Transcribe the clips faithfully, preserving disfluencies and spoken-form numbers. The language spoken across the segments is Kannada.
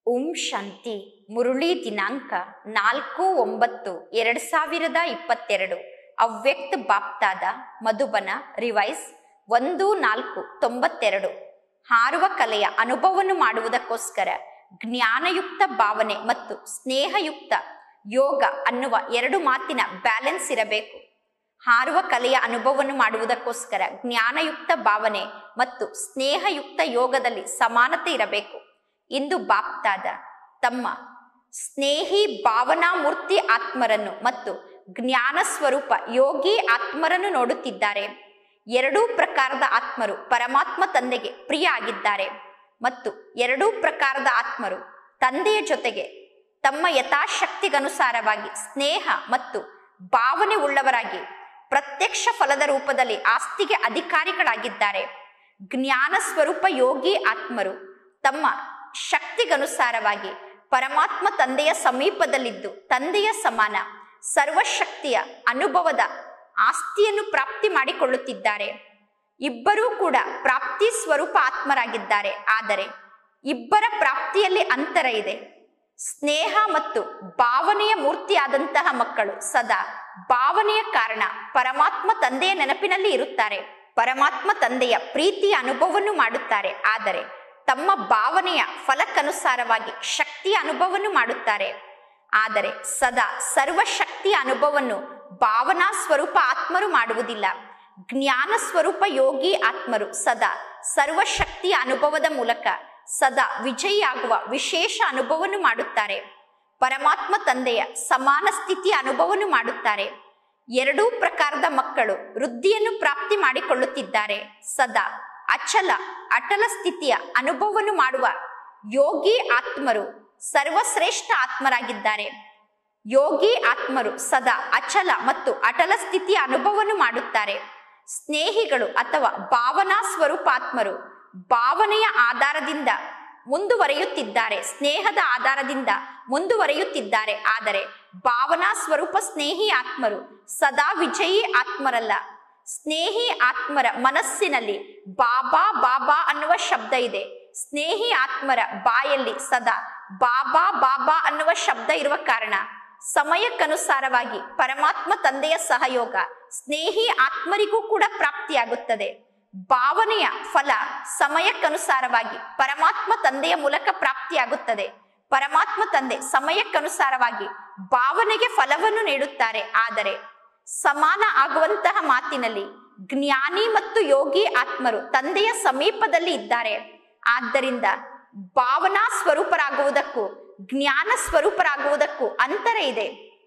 ಓಂ ಶಾಂತಿ. ಮುರುಳಿ ದಿನಾಂಕ ನಾಲ್ಕು ಒಂಬತ್ತು ಎರಡು ಸಾವಿರದ ಇಪ್ಪತ್ತೆರಡು. ಅವ್ಯಕ್ತ ಬಾಪ್ತಾದ ಮಧುಬನ ರಿವೈಸ್ ಒಂದು ನಾಲ್ಕು ತೊಂಬತ್ತೆರಡು. ಹಾರುವ ಕಲೆಯ ಅನುಭವವನ್ನು ಮಾಡುವುದಕ್ಕೋಸ್ಕರ ಜ್ಞಾನಯುಕ್ತ ಭಾವನೆ ಮತ್ತು ಸ್ನೇಹಯುಕ್ತ ಯೋಗ ಅನ್ನುವ ಎರಡು ಮಾತಿನ ಬ್ಯಾಲೆನ್ಸ್ ಇರಬೇಕು. ಹಾರುವ ಕಲೆಯ ಅನುಭವವನ್ನು ಮಾಡುವುದಕ್ಕೋಸ್ಕರ ಜ್ಞಾನಯುಕ್ತ ಭಾವನೆ ಮತ್ತು ಸ್ನೇಹಯುಕ್ತ ಯೋಗದಲ್ಲಿ ಸಮಾನತೆ ಇರಬೇಕು. ಇಂದು ಬಾಪ್ತಾದ ತಮ್ಮ ಸ್ನೇಹಿ ಭಾವನಾ ಮೂರ್ತಿ ಆತ್ಮರನ್ನು ಮತ್ತು ಜ್ಞಾನ ಸ್ವರೂಪ ಯೋಗಿ ಆತ್ಮರನ್ನು ನೋಡುತ್ತಿದ್ದಾರೆ. ಎರಡೂ ಪ್ರಕಾರದ ಆತ್ಮರು ಪರಮಾತ್ಮ ತಂದೆಗೆ ಪ್ರಿಯ ಆಗಿದ್ದಾರೆ ಮತ್ತು ಎರಡೂ ಪ್ರಕಾರದ ಆತ್ಮರು ತಂದೆಯ ಜೊತೆಗೆ ತಮ್ಮ ಯಥಾಶಕ್ತಿಗನುಸಾರವಾಗಿ ಸ್ನೇಹ ಮತ್ತು ಭಾವನೆ ಉಳ್ಳವರಾಗಿ ಪ್ರತ್ಯಕ್ಷ ಫಲದ ರೂಪದಲ್ಲಿ ಆಸ್ತಿಗೆ ಅಧಿಕಾರಿಗಳಾಗಿದ್ದಾರೆ. ಜ್ಞಾನ ಸ್ವರೂಪ ಯೋಗಿ ಆತ್ಮರು ತಮ್ಮ ಶಕ್ತಿಗನುಸಾರವಾಗಿ ಪರಮಾತ್ಮ ತಂದೆಯ ಸಮೀಪದಲ್ಲಿದ್ದು ತಂದೆಯ ಸಮಾನ ಸರ್ವಶಕ್ತಿಯ ಅನುಭವದ ಆಸ್ತಿಯನ್ನು ಪ್ರಾಪ್ತಿ ಮಾಡಿಕೊಳ್ಳುತ್ತಿದ್ದಾರೆ. ಇಬ್ಬರೂ ಕೂಡ ಪ್ರಾಪ್ತಿ ಸ್ವರೂಪ ಆತ್ಮರಾಗಿದ್ದಾರೆ. ಆದರೆ ಇಬ್ಬರ ಪ್ರಾಪ್ತಿಯಲ್ಲಿ ಅಂತರ ಇದೆ. ಸ್ನೇಹ ಮತ್ತು ಭಾವನೆಯ ಮೂರ್ತಿಯಾದಂತಹ ಮಕ್ಕಳು ಸದಾ ಭಾವನೆಯ ಕಾರಣ ಪರಮಾತ್ಮ ತಂದೆಯ ನೆನಪಿನಲ್ಲಿ ಇರುತ್ತಾರೆ. ಪರಮಾತ್ಮ ತಂದೆಯ ಪ್ರೀತಿಯ ಅನುಭವವನ್ನು ಮಾಡುತ್ತಾರೆ. ಆದರೆ ತಮ್ಮ ಭಾವನೆಯ ಫಲಕ್ಕನುಸಾರವಾಗಿ ಶಕ್ತಿಯ ಅನುಭವವನ್ನು ಮಾಡುತ್ತಾರೆ. ಆದರೆ ಸದಾ ಸರ್ವಶಕ್ತಿಯ ಅನುಭವವನ್ನು ಭಾವನಾ ಸ್ವರೂಪ ಆತ್ಮರು ಮಾಡುವುದಿಲ್ಲ. ಜ್ಞಾನ ಸ್ವರೂಪ ಯೋಗಿ ಆತ್ಮರು ಸದಾ ಸರ್ವಶಕ್ತಿಯ ಅನುಭವದ ಮೂಲಕ ಸದಾ ವಿಜಯಿಯಾಗುವ ವಿಶೇಷ ಅನುಭವವನ್ನು ಮಾಡುತ್ತಾರೆ. ಪರಮಾತ್ಮ ತಂದೆಯ ಸಮಾನ ಸ್ಥಿತಿಯ ಅನುಭವವನ್ನು ಮಾಡುತ್ತಾರೆ. ಎರಡೂ ಪ್ರಕಾರದ ಮಕ್ಕಳು ವೃದ್ಧಿಯನ್ನು ಪ್ರಾಪ್ತಿ ಮಾಡಿಕೊಳ್ಳುತ್ತಿದ್ದಾರೆ. ಸದಾ ಅಚಲ ಅಟಲ ಸ್ಥಿತಿಯ ಅನುಭವವನ್ನು ಮಾಡುವ ಯೋಗಿ ಆತ್ಮರು ಸರ್ವಶ್ರೇಷ್ಠ ಆತ್ಮರಾಗಿದ್ದಾರೆ. ಯೋಗಿ ಆತ್ಮರು ಸದಾ ಅಚಲ ಮತ್ತು ಅಟಲ ಸ್ಥಿತಿಯ ಅನುಭವವನ್ನು ಮಾಡುತ್ತಾರೆ. ಸ್ನೇಹಿಗಳು ಅಥವಾ ಭಾವನಾ ಸ್ವರೂಪ ಆತ್ಮರು ಭಾವನೆಯ ಆಧಾರದಿಂದ ಮುಂದುವರಿಯುತ್ತಿದ್ದಾರೆ, ಸ್ನೇಹದ ಆಧಾರದಿಂದ ಮುಂದುವರಿಯುತ್ತಿದ್ದಾರೆ. ಆದರೆ ಭಾವನಾ ಸ್ವರೂಪ ಸ್ನೇಹಿ ಆತ್ಮರು ಸದಾ ವಿಜಯಿ ಆತ್ಮರಲ್ಲ. ಸ್ನೇಹಿ ಆತ್ಮರ ಮನಸ್ಸಿನಲ್ಲಿ ಬಾಬಾ ಬಾಬಾ ಅನ್ನುವ ಶಬ್ದ ಇದೆ. ಸ್ನೇಹಿ ಆತ್ಮರ ಬಾಯಲ್ಲಿ ಸದಾ ಬಾಬಾ ಬಾಬಾ ಅನ್ನುವ ಶಬ್ದ ಇರುವ ಕಾರಣ ಸಮಯಕ್ಕನುಸಾರವಾಗಿ ಪರಮಾತ್ಮ ತಂದೆಯ ಸಹಯೋಗ ಸ್ನೇಹಿ ಆತ್ಮರಿಗೂ ಕೂಡ ಪ್ರಾಪ್ತಿಯಾಗುತ್ತದೆ. ಭಾವನೆಯ ಫಲ ಸಮಯಕ್ಕನುಸಾರವಾಗಿ ಪರಮಾತ್ಮ ತಂದೆಯ ಮೂಲಕ ಪ್ರಾಪ್ತಿಯಾಗುತ್ತದೆ. ಪರಮಾತ್ಮ ತಂದೆ ಸಮಯಕ್ಕನುಸಾರವಾಗಿ ಭಾವನೆಗೆ ಫಲವನ್ನು ನೀಡುತ್ತಾರೆ. ಆದರೆ ಸಮಾನ ಆಗುವಂತಹ ಮಾತಿನಲ್ಲಿ ಜ್ಞಾನಿ ಮತ್ತು ಯೋಗಿ ಆತ್ಮರು ತಂದೆಯ ಸಮೀಪದಲ್ಲಿ ಇದ್ದಾರೆ. ಆದ್ದರಿಂದ ಭಾವನಾ ಸ್ವರೂಪರಾಗುವುದಕ್ಕೂ ಜ್ಞಾನ ಸ್ವರೂಪರಾಗುವುದಕ್ಕೂ ಅಂತರ ಇದೆ.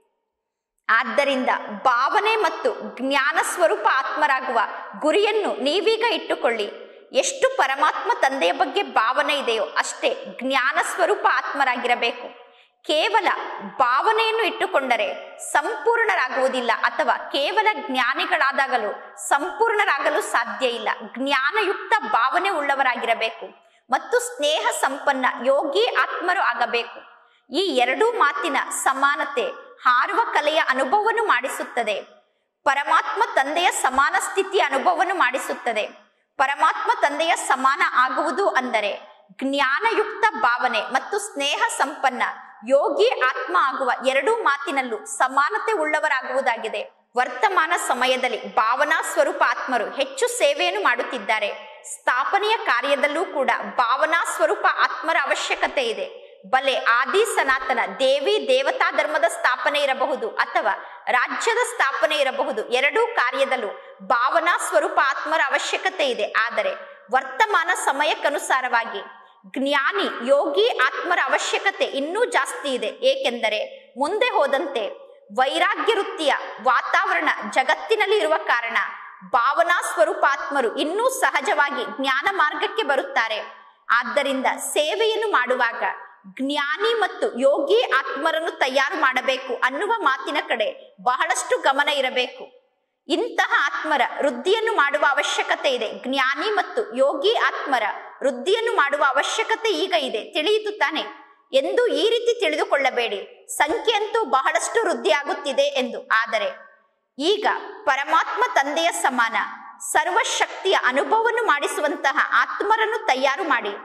ಆದ್ದರಿಂದ ಭಾವನೆ ಮತ್ತು ಜ್ಞಾನ ಸ್ವರೂಪ ಆತ್ಮರಾಗುವ ಗುರಿಯನ್ನು ನೀವೀಗ ಇಟ್ಟುಕೊಳ್ಳಿ. ಎಷ್ಟು ಪರಮಾತ್ಮ ತಂದೆಯ ಬಗ್ಗೆ ಭಾವನೆ ಇದೆಯೋ ಅಷ್ಟೇ ಜ್ಞಾನ ಸ್ವರೂಪ ಆತ್ಮರಾಗಿರಬೇಕು. ಕೇವಲ ಭಾವನೆಯನ್ನು ಇಟ್ಟುಕೊಂಡರೆ ಸಂಪೂರ್ಣರಾಗುವುದಿಲ್ಲ, ಅಥವಾ ಕೇವಲ ಜ್ಞಾನಿಗಳಾದಾಗಲೂ ಸಂಪೂರ್ಣರಾಗಲು ಸಾಧ್ಯ ಇಲ್ಲ. ಜ್ಞಾನಯುಕ್ತ ಭಾವನೆ ಉಳ್ಳವರಾಗಿರಬೇಕು ಮತ್ತು ಸ್ನೇಹ ಸಂಪನ್ನ ಯೋಗಿ ಆತ್ಮರು ಆಗಬೇಕು. ಈ ಎರಡೂ ಮಾತಿನ ಸಮಾನತೆ ಹಾರುವ ಕಲೆಯ ಅನುಭವವನ್ನು ಮಾಡಿಸುತ್ತದೆ. ಪರಮಾತ್ಮ ತಂದೆಯ ಸಮಾನ ಸ್ಥಿತಿಯ ಅನುಭವವನ್ನು ಮಾಡಿಸುತ್ತದೆ. ಪರಮಾತ್ಮ ತಂದೆಯ ಸಮಾನ ಆಗುವುದು ಅಂದರೆ ಜ್ಞಾನಯುಕ್ತ ಭಾವನೆ ಮತ್ತು ಸ್ನೇಹ ಸಂಪನ್ನ ಯೋಗಿ ಆತ್ಮ ಆಗುವ ಎರಡೂ ಮಾತಿನಲ್ಲೂ ಸಮಾನತೆ ಉಳ್ಳವರಾಗುವುದಾಗಿದೆ. ವರ್ತಮಾನ ಸಮಯದಲ್ಲಿ ಭಾವನಾ ಸ್ವರೂಪ ಆತ್ಮರು ಹೆಚ್ಚು ಸೇವೆಯನ್ನು ಮಾಡುತ್ತಿದ್ದಾರೆ. ಸ್ಥಾಪನೆಯ ಕಾರ್ಯದಲ್ಲೂ ಕೂಡ ಭಾವನಾ ಸ್ವರೂಪ ಆತ್ಮರ ಅವಶ್ಯಕತೆ ಇದೆ. ಬಲೆ ಆದಿ ಸನಾತನ ದೇವಿ ದೇವತಾ ಧರ್ಮದ ಸ್ಥಾಪನೆ ಇರಬಹುದು ಅಥವಾ ರಾಜ್ಯದ ಸ್ಥಾಪನೆ ಇರಬಹುದು. ಎರಡೂ ಕಾರ್ಯದಲ್ಲೂ ಭಾವನಾ ಸ್ವರೂಪ ಆತ್ಮರ ಅವಶ್ಯಕತೆ ಇದೆ. ಆದರೆ ವರ್ತಮಾನ ಸಮಯಕ್ಕನುಸಾರವಾಗಿ ಜ್ಞಾನಿ ಯೋಗಿ ಆತ್ಮರ ಅವಶ್ಯಕತೆ ಇನ್ನೂ ಜಾಸ್ತಿ ಇದೆ. ಏಕೆಂದರೆ ಮುಂದೆ ಹೋದಂತೆ ವೈರಾಗ್ಯ ವೃತ್ತಿಯ ವಾತಾವರಣ ಜಗತ್ತಿನಲ್ಲಿ ಇರುವ ಕಾರಣ ಭಾವನಾ ಸ್ವರೂಪ ಆತ್ಮರು ಇನ್ನೂ ಸಹಜವಾಗಿ ಜ್ಞಾನ ಮಾರ್ಗಕ್ಕೆ ಬರುತ್ತಾರೆ. ಆದ್ದರಿಂದ ಸೇವೆಯನ್ನು ಮಾಡುವಾಗ ಜ್ಞಾನಿ ಮತ್ತು ಯೋಗಿ ಆತ್ಮರನ್ನು ತಯಾರು ಮಾಡಬೇಕು ಅನ್ನುವ ಮಾತಿನ ಕಡೆ ಬಹಳಷ್ಟು ಗಮನ ಇರಬೇಕು. ಇಂತಹ ಆತ್ಮರ ವೃದ್ಧಿಯನ್ನು ಮಾಡುವ ಅವಶ್ಯಕತೆ ಇದೆ. ಜ್ಞಾನಿ ಮತ್ತು ಯೋಗಿ ಆತ್ಮರ ವೃದ್ಧಿಯನ್ನು ಮಾಡುವ ಅವಶ್ಯಕತೆ ಈಗ ಇದೆ. ತಿಳಿಯಿತು ತಾನೆ ಎಂದು ಈ ರೀತಿ ತಿಳಿದುಕೊಳ್ಳಬೇಡಿ, ಸಂಖ್ಯೆ ಅಂತೂ ಬಹಳಷ್ಟು ವೃದ್ಧಿಯಾಗುತ್ತಿದೆ ಎಂದು. ಆದರೆ ಈಗ ಪರಮಾತ್ಮ ತಂದೆಯ ಸಮಾನ ಸರ್ವಶಕ್ತಿಯ ಅನುಭವವನ್ನು ಮಾಡಿಸುವಂತಹ ಆತ್ಮರನ್ನು ತಯಾರು ಮಾಡಿ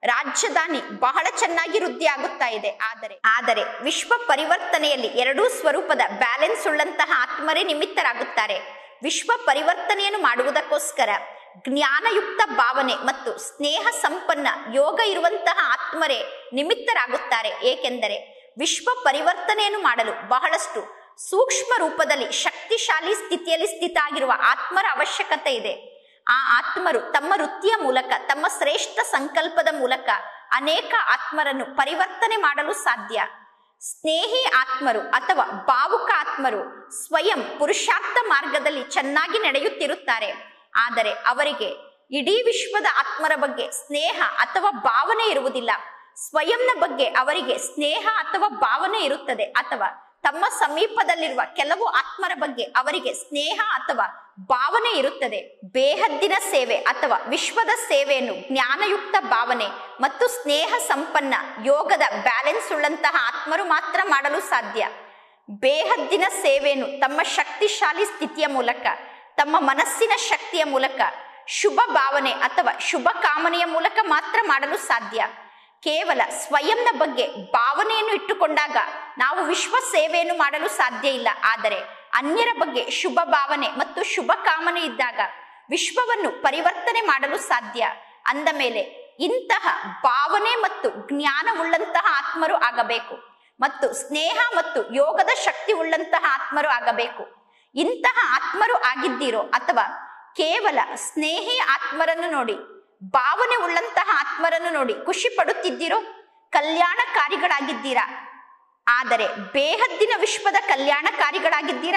ರಾಜಧಾನಿ ಬಹಳ ಚೆನ್ನಾಗಿ ವೃದ್ಧಿ ಆಗುತ್ತಾ ಇದೆ. ಆದರೆ ಆದರೆ ವಿಶ್ವ ಪರಿವರ್ತನೆಯಲ್ಲಿ ಎರಡೂ ಸ್ವರೂಪದ ಬ್ಯಾಲೆನ್ಸ್ ಉಳ್ಳಂತಹ ಆತ್ಮರೇ ನಿಮಿತ್ತರಾಗುತ್ತಾರೆ. ವಿಶ್ವ ಪರಿವರ್ತನೆಯನ್ನು ಮಾಡುವುದಕ್ಕೋಸ್ಕರ ಜ್ಞಾನಯುಕ್ತ ಭಾವನೆ ಮತ್ತು ಸ್ನೇಹ ಸಂಪನ್ನ ಯೋಗ ಇರುವಂತಹ ಆತ್ಮರೇ ನಿಮಿತ್ತರಾಗುತ್ತಾರೆ. ಏಕೆಂದರೆ ವಿಶ್ವ ಪರಿವರ್ತನೆಯನ್ನು ಮಾಡಲು ಬಹಳಷ್ಟು ಸೂಕ್ಷ್ಮ ರೂಪದಲ್ಲಿ ಶಕ್ತಿಶಾಲಿ ಸ್ಥಿತಿಯಲ್ಲಿ ಸ್ಥಿತ ಆಗಿರುವ ಆತ್ಮರ ಅವಶ್ಯಕತೆ ಇದೆ. ಆ ಆತ್ಮರು ತಮ್ಮ ವೃತ್ತಿಯ ಮೂಲಕ, ತಮ್ಮ ಶ್ರೇಷ್ಠ ಸಂಕಲ್ಪದ ಮೂಲಕ ಅನೇಕ ಆತ್ಮರನ್ನು ಪರಿವರ್ತನೆ ಮಾಡಲು ಸಾಧ್ಯ. ಸ್ನೇಹಿ ಆತ್ಮರು ಅಥವಾ ಭಾವುಕ ಆತ್ಮರು ಸ್ವಯಂ ಪುರುಷಾರ್ಥ ಮಾರ್ಗದಲ್ಲಿ ಚೆನ್ನಾಗಿ ನಡೆಯುತ್ತಿರುತ್ತಾರೆ. ಆದರೆ ಅವರಿಗೆ ಇಡೀ ವಿಶ್ವದ ಆತ್ಮರ ಬಗ್ಗೆ ಸ್ನೇಹ ಅಥವಾ ಭಾವನೆ ಇರುವುದಿಲ್ಲ. ಸ್ವಯಂನ ಬಗ್ಗೆ ಅವರಿಗೆ ಸ್ನೇಹ ಅಥವಾ ಭಾವನೆ ಇರುತ್ತದೆ, ಅಥವಾ ತಮ್ಮ ಸಮೀಪದಲ್ಲಿರುವ ಕೆಲವು ಆತ್ಮರ ಬಗ್ಗೆ ಅವರಿಗೆ ಸ್ನೇಹ ಅಥವಾ ಭಾವನೆ ಇರುತ್ತದೆ. ಬೇಹದ್ದಿನ ಸೇವೆ ಅಥವಾ ವಿಶ್ವದ ಸೇವೆಯನ್ನು ಜ್ಞಾನಯುಕ್ತ ಭಾವನೆ ಮತ್ತು ಸ್ನೇಹ ಸಂಪನ್ನ ಯೋಗದ ಬ್ಯಾಲೆನ್ಸ್ ಉಳ್ಳಂತಹ ಆತ್ಮರು ಮಾತ್ರ ಮಾಡಲು ಸಾಧ್ಯ. ಬೇಹದ್ದಿನ ಸೇವೆಯನ್ನು ತಮ್ಮ ಶಕ್ತಿಶಾಲಿ ಸ್ಥಿತಿಯ ಮೂಲಕ, ತಮ್ಮ ಮನಸ್ಸಿನ ಶಕ್ತಿಯ ಮೂಲಕ, ಶುಭ ಭಾವನೆ ಅಥವಾ ಶುಭ ಕಾಮನೆಯ ಮೂಲಕ ಮಾತ್ರ ಮಾಡಲು ಸಾಧ್ಯ. ಕೇವಲ ಸ್ವಯಂನ ಬಗ್ಗೆ ಭಾವನೆಯನ್ನು ಇಟ್ಟುಕೊಂಡಾಗ ನಾವು ವಿಶ್ವ ಸೇವೆಯನ್ನು ಮಾಡಲು ಸಾಧ್ಯ ಇಲ್ಲ. ಆದರೆ ಅನ್ಯರ ಬಗ್ಗೆ ಶುಭ ಭಾವನೆ ಮತ್ತು ಶುಭ ಕಾಮನೆ ಇದ್ದಾಗ ವಿಶ್ವವನ್ನು ಪರಿವರ್ತನೆ ಮಾಡಲು ಸಾಧ್ಯ. ಅಂದ ಮೇಲೆ ಇಂತಹ ಭಾವನೆ ಮತ್ತು ಜ್ಞಾನವುಳ್ಳಂತಹ ಆತ್ಮರು ಆಗಬೇಕು ಮತ್ತು ಸ್ನೇಹ ಮತ್ತು ಯೋಗದ ಶಕ್ತಿ ಉಳ್ಳಂತಹ ಆತ್ಮರು ಆಗಬೇಕು. ಇಂತಹ ಆತ್ಮರು ಆಗಿದ್ದೀರೋ ಅಥವಾ ಕೇವಲ ಸ್ನೇಹಿ ಆತ್ಮರನ್ನು ನೋಡಿ, ಭಾವನೆ ಉಳ್ಳಂತಹ ಆತ್ಮರನ್ನು ನೋಡಿ ಖುಷಿ ಪಡುತ್ತಿದ್ದೀರೋ? ಕಲ್ಯಾಣಕಾರಿಗಳಾಗಿದ್ದೀರಾ? ಆದರೆ ಬೇಹದ್ದಿನ ವಿಶ್ವದ ಕಲ್ಯಾಣಕಾರಿಗಳಾಗಿದ್ದೀರಾ?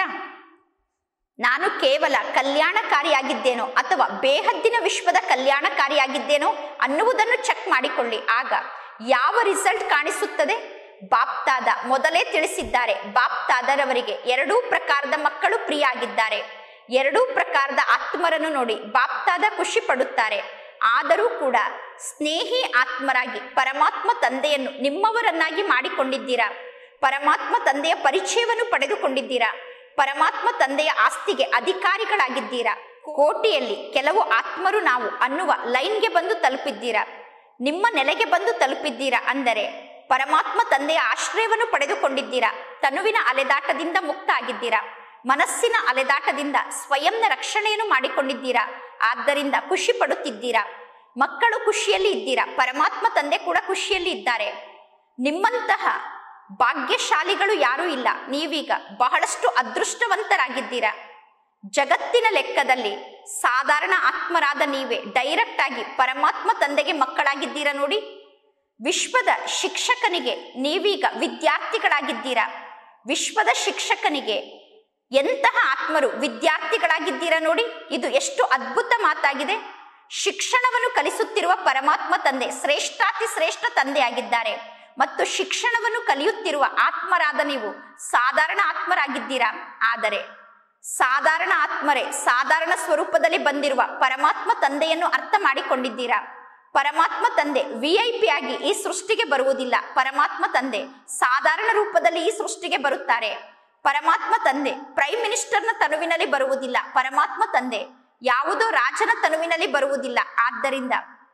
ನಾನು ಕೇವಲ ಕಲ್ಯಾಣಕಾರಿಯಾಗಿದ್ದೇನೋ ಅಥವಾ ಬೇಹದ್ದಿನ ವಿಶ್ವದ ಕಲ್ಯಾಣಕಾರಿಯಾಗಿದ್ದೇನೋ ಅನ್ನುವುದನ್ನು ಚೆಕ್ ಮಾಡಿಕೊಳ್ಳಿ. ಆಗ ಯಾವ ರಿಸಲ್ಟ್ ಕಾಣಿಸುತ್ತದೆ? ಬಾಪ್ತಾದ ಮೊದಲೇ ತಿಳಿಸಿದ್ದಾರೆ, ಬಾಪ್ತಾದರವರಿಗೆ ಎರಡೂ ಪ್ರಕಾರದ ಮಕ್ಕಳು ಪ್ರಿಯ ಆಗಿದ್ದಾರೆ. ಎರಡೂ ಪ್ರಕಾರದ ಆತ್ಮರನ್ನು ನೋಡಿ ಬಾಪ್ತಾದ ಖುಷಿ ಪಡುತ್ತಾರೆ. ಆದರೂ ಕೂಡ ಸ್ನೇಹಿ ಆತ್ಮರಾಗಿ ಪರಮಾತ್ಮ ತಂದೆಯನ್ನು ನಿಮ್ಮವರನ್ನಾಗಿ ಮಾಡಿಕೊಂಡಿದ್ದೀರಾ. ಪರಮಾತ್ಮ ತಂದೆಯ ಪರಿಚಯವನ್ನು ಪಡೆದುಕೊಂಡಿದ್ದೀರಾ. ಪರಮಾತ್ಮ ತಂದೆಯ ಆಸ್ತಿಗೆ ಅಧಿಕಾರಿಗಳಾಗಿದ್ದೀರಾ. ಕೋಟಿಯಲ್ಲಿ ಕೆಲವು ಆತ್ಮರು ನಾವು ಅನ್ನುವ ಲೈನ್ಗೆ ಬಂದು ತಲುಪಿದ್ದೀರಾ. ನಿಮ್ಮ ನೆಲೆಗೆ ಬಂದು ತಲುಪಿದ್ದೀರಾ ಅಂದರೆ ಪರಮಾತ್ಮ ತಂದೆಯ ಆಶ್ರಯವನ್ನು ಪಡೆದುಕೊಂಡಿದ್ದೀರಾ. ತನುವಿನ ಅಲೆದಾಟದಿಂದ ಮುಕ್ತ ಆಗಿದ್ದೀರಾ. ಮನಸ್ಸಿನ ಅಲೆದಾಟದಿಂದ ಸ್ವಯಂನ ರಕ್ಷಣೆಯನ್ನು ಮಾಡಿಕೊಂಡಿದ್ದೀರಾ. ಆದ್ದರಿಂದ ಖುಷಿ ಪಡುತ್ತಿದ್ದೀರಾ. ಮಕ್ಕಳು ಖುಷಿಯಲ್ಲಿ ಇದ್ದೀರಾ. ಪರಮಾತ್ಮ ತಂದೆ ಕೂಡ ಖುಷಿಯಲ್ಲಿ ಇದ್ದಾರೆ. ನಿಮ್ಮಂತಹ ಭಾಗ್ಯಶಾಲಿಗಳು ಯಾರೂ ಇಲ್ಲ. ನೀವೀಗ ಬಹಳಷ್ಟು ಅದೃಷ್ಟವಂತರಾಗಿದ್ದೀರಾ. ಜಗತ್ತಿನ ಲೆಕ್ಕದಲ್ಲಿ ಸಾಧಾರಣ ಆತ್ಮರಾದ ನೀವೇ ಡೈರೆಕ್ಟ್ ಆಗಿ ಪರಮಾತ್ಮ ತಂದೆಗೆ ಮಕ್ಕಳಾಗಿದ್ದೀರಾ ನೋಡಿ. ವಿಶ್ವದ ಶಿಕ್ಷಕನಿಗೆ ನೀವೀಗ ವಿದ್ಯಾರ್ಥಿಗಳಾಗಿದ್ದೀರಾ. ವಿಶ್ವದ ಶಿಕ್ಷಕನಿಗೆ ಎಂತಹ ಆತ್ಮರು ವಿದ್ಯಾರ್ಥಿಗಳಾಗಿದ್ದೀರಾ ನೋಡಿ. ಇದು ಎಷ್ಟು ಅದ್ಭುತ ಮಾತಾಗಿದೆ. ಶಿಕ್ಷಣವನ್ನು ಕಲಿಸುತ್ತಿರುವ ಪರಮಾತ್ಮ ತಂದೆ ಶ್ರೇಷ್ಠಾತಿ ಶ್ರೇಷ್ಠ ತಂದೆಯಾಗಿದ್ದಾರೆ ಮತ್ತು ಶಿಕ್ಷಣವನ್ನು ಕಲಿಯುತ್ತಿರುವ ಆತ್ಮರಾದ ನೀವು ಸಾಧಾರಣ ಆತ್ಮರಾಗಿದ್ದೀರಾ. ಆದರೆ ಸಾಧಾರಣ ಆತ್ಮರೇ ಸಾಧಾರಣ ಸ್ವರೂಪದಲ್ಲಿ ಬಂದಿರುವ ಪರಮಾತ್ಮ ತಂದೆಯನ್ನು ಅರ್ಥ ಮಾಡಿಕೊಂಡಿದ್ದೀರಾ. ಪರಮಾತ್ಮ ತಂದೆ ವಿ ಐ ಪಿ ಆಗಿ ಈ ಸೃಷ್ಟಿಗೆ ಬರುವುದಿಲ್ಲ. ಪರಮಾತ್ಮ ತಂದೆ ಸಾಧಾರಣ ರೂಪದಲ್ಲಿ ಈ ಸೃಷ್ಟಿಗೆ ಬರುತ್ತಾರೆ. ಪರಮಾತ್ಮ ತಂದೆ ಪ್ರೈಮ್ ಮಿನಿಸ್ಟರ್ನ ತನುವಿನಲ್ಲಿ ಬರುವುದಿಲ್ಲ. ಪರಮಾತ್ಮ ತಂದೆ ಯಾವುದೋ ರಾಜನ ತನುವಿನಲ್ಲಿ ಬರುವುದಿಲ್ಲ. ಆದ್ದರಿಂದ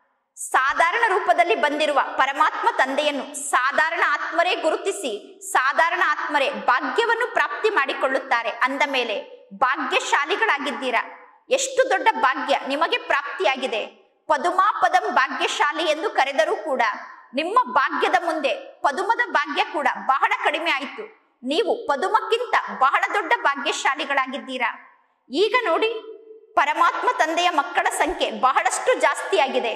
ಸಾಧಾರಣ ರೂಪದಲ್ಲಿ ಬಂದಿರುವ ಪರಮಾತ್ಮ ತಂದೆಯನ್ನು ಸಾಧಾರಣ ಆತ್ಮರೇ ಗುರುತಿಸಿ ಸಾಧಾರಣ ಆತ್ಮರೇ ಭಾಗ್ಯವನ್ನು ಪ್ರಾಪ್ತಿ ಮಾಡಿಕೊಳ್ಳುತ್ತಾರೆ. ಅಂದ ಮೇಲೆ ಭಾಗ್ಯಶಾಲಿಗಳಾಗಿದ್ದೀರಾ. ಎಷ್ಟು ದೊಡ್ಡ ಭಾಗ್ಯ ನಿಮಗೆ ಪ್ರಾಪ್ತಿಯಾಗಿದೆ. ಪದುಮಾ ಪದಂ ಭಾಗ್ಯಶಾಲಿ ಎಂದು ಕರೆದರೂ ಕೂಡ ನಿಮ್ಮ ಭಾಗ್ಯದ ಮುಂದೆ ಪದುಮದ ಭಾಗ್ಯ ಕೂಡ ಬಹಳ ಕಡಿಮೆ ಆಯಿತು. ನೀವು ಪದುಮಕ್ಕಿಂತ ಬಹಳ ದೊಡ್ಡ ಭಾಗ್ಯಶಾಲಿಗಳಾಗಿದ್ದೀರಾ. ಈಗ ನೋಡಿ, ಪರಮಾತ್ಮ ತಂದೆಯ ಮಕ್ಕಳ ಸಂಖ್ಯೆ ಬಹಳಷ್ಟು ಜಾಸ್ತಿಯಾಗಿದೆ.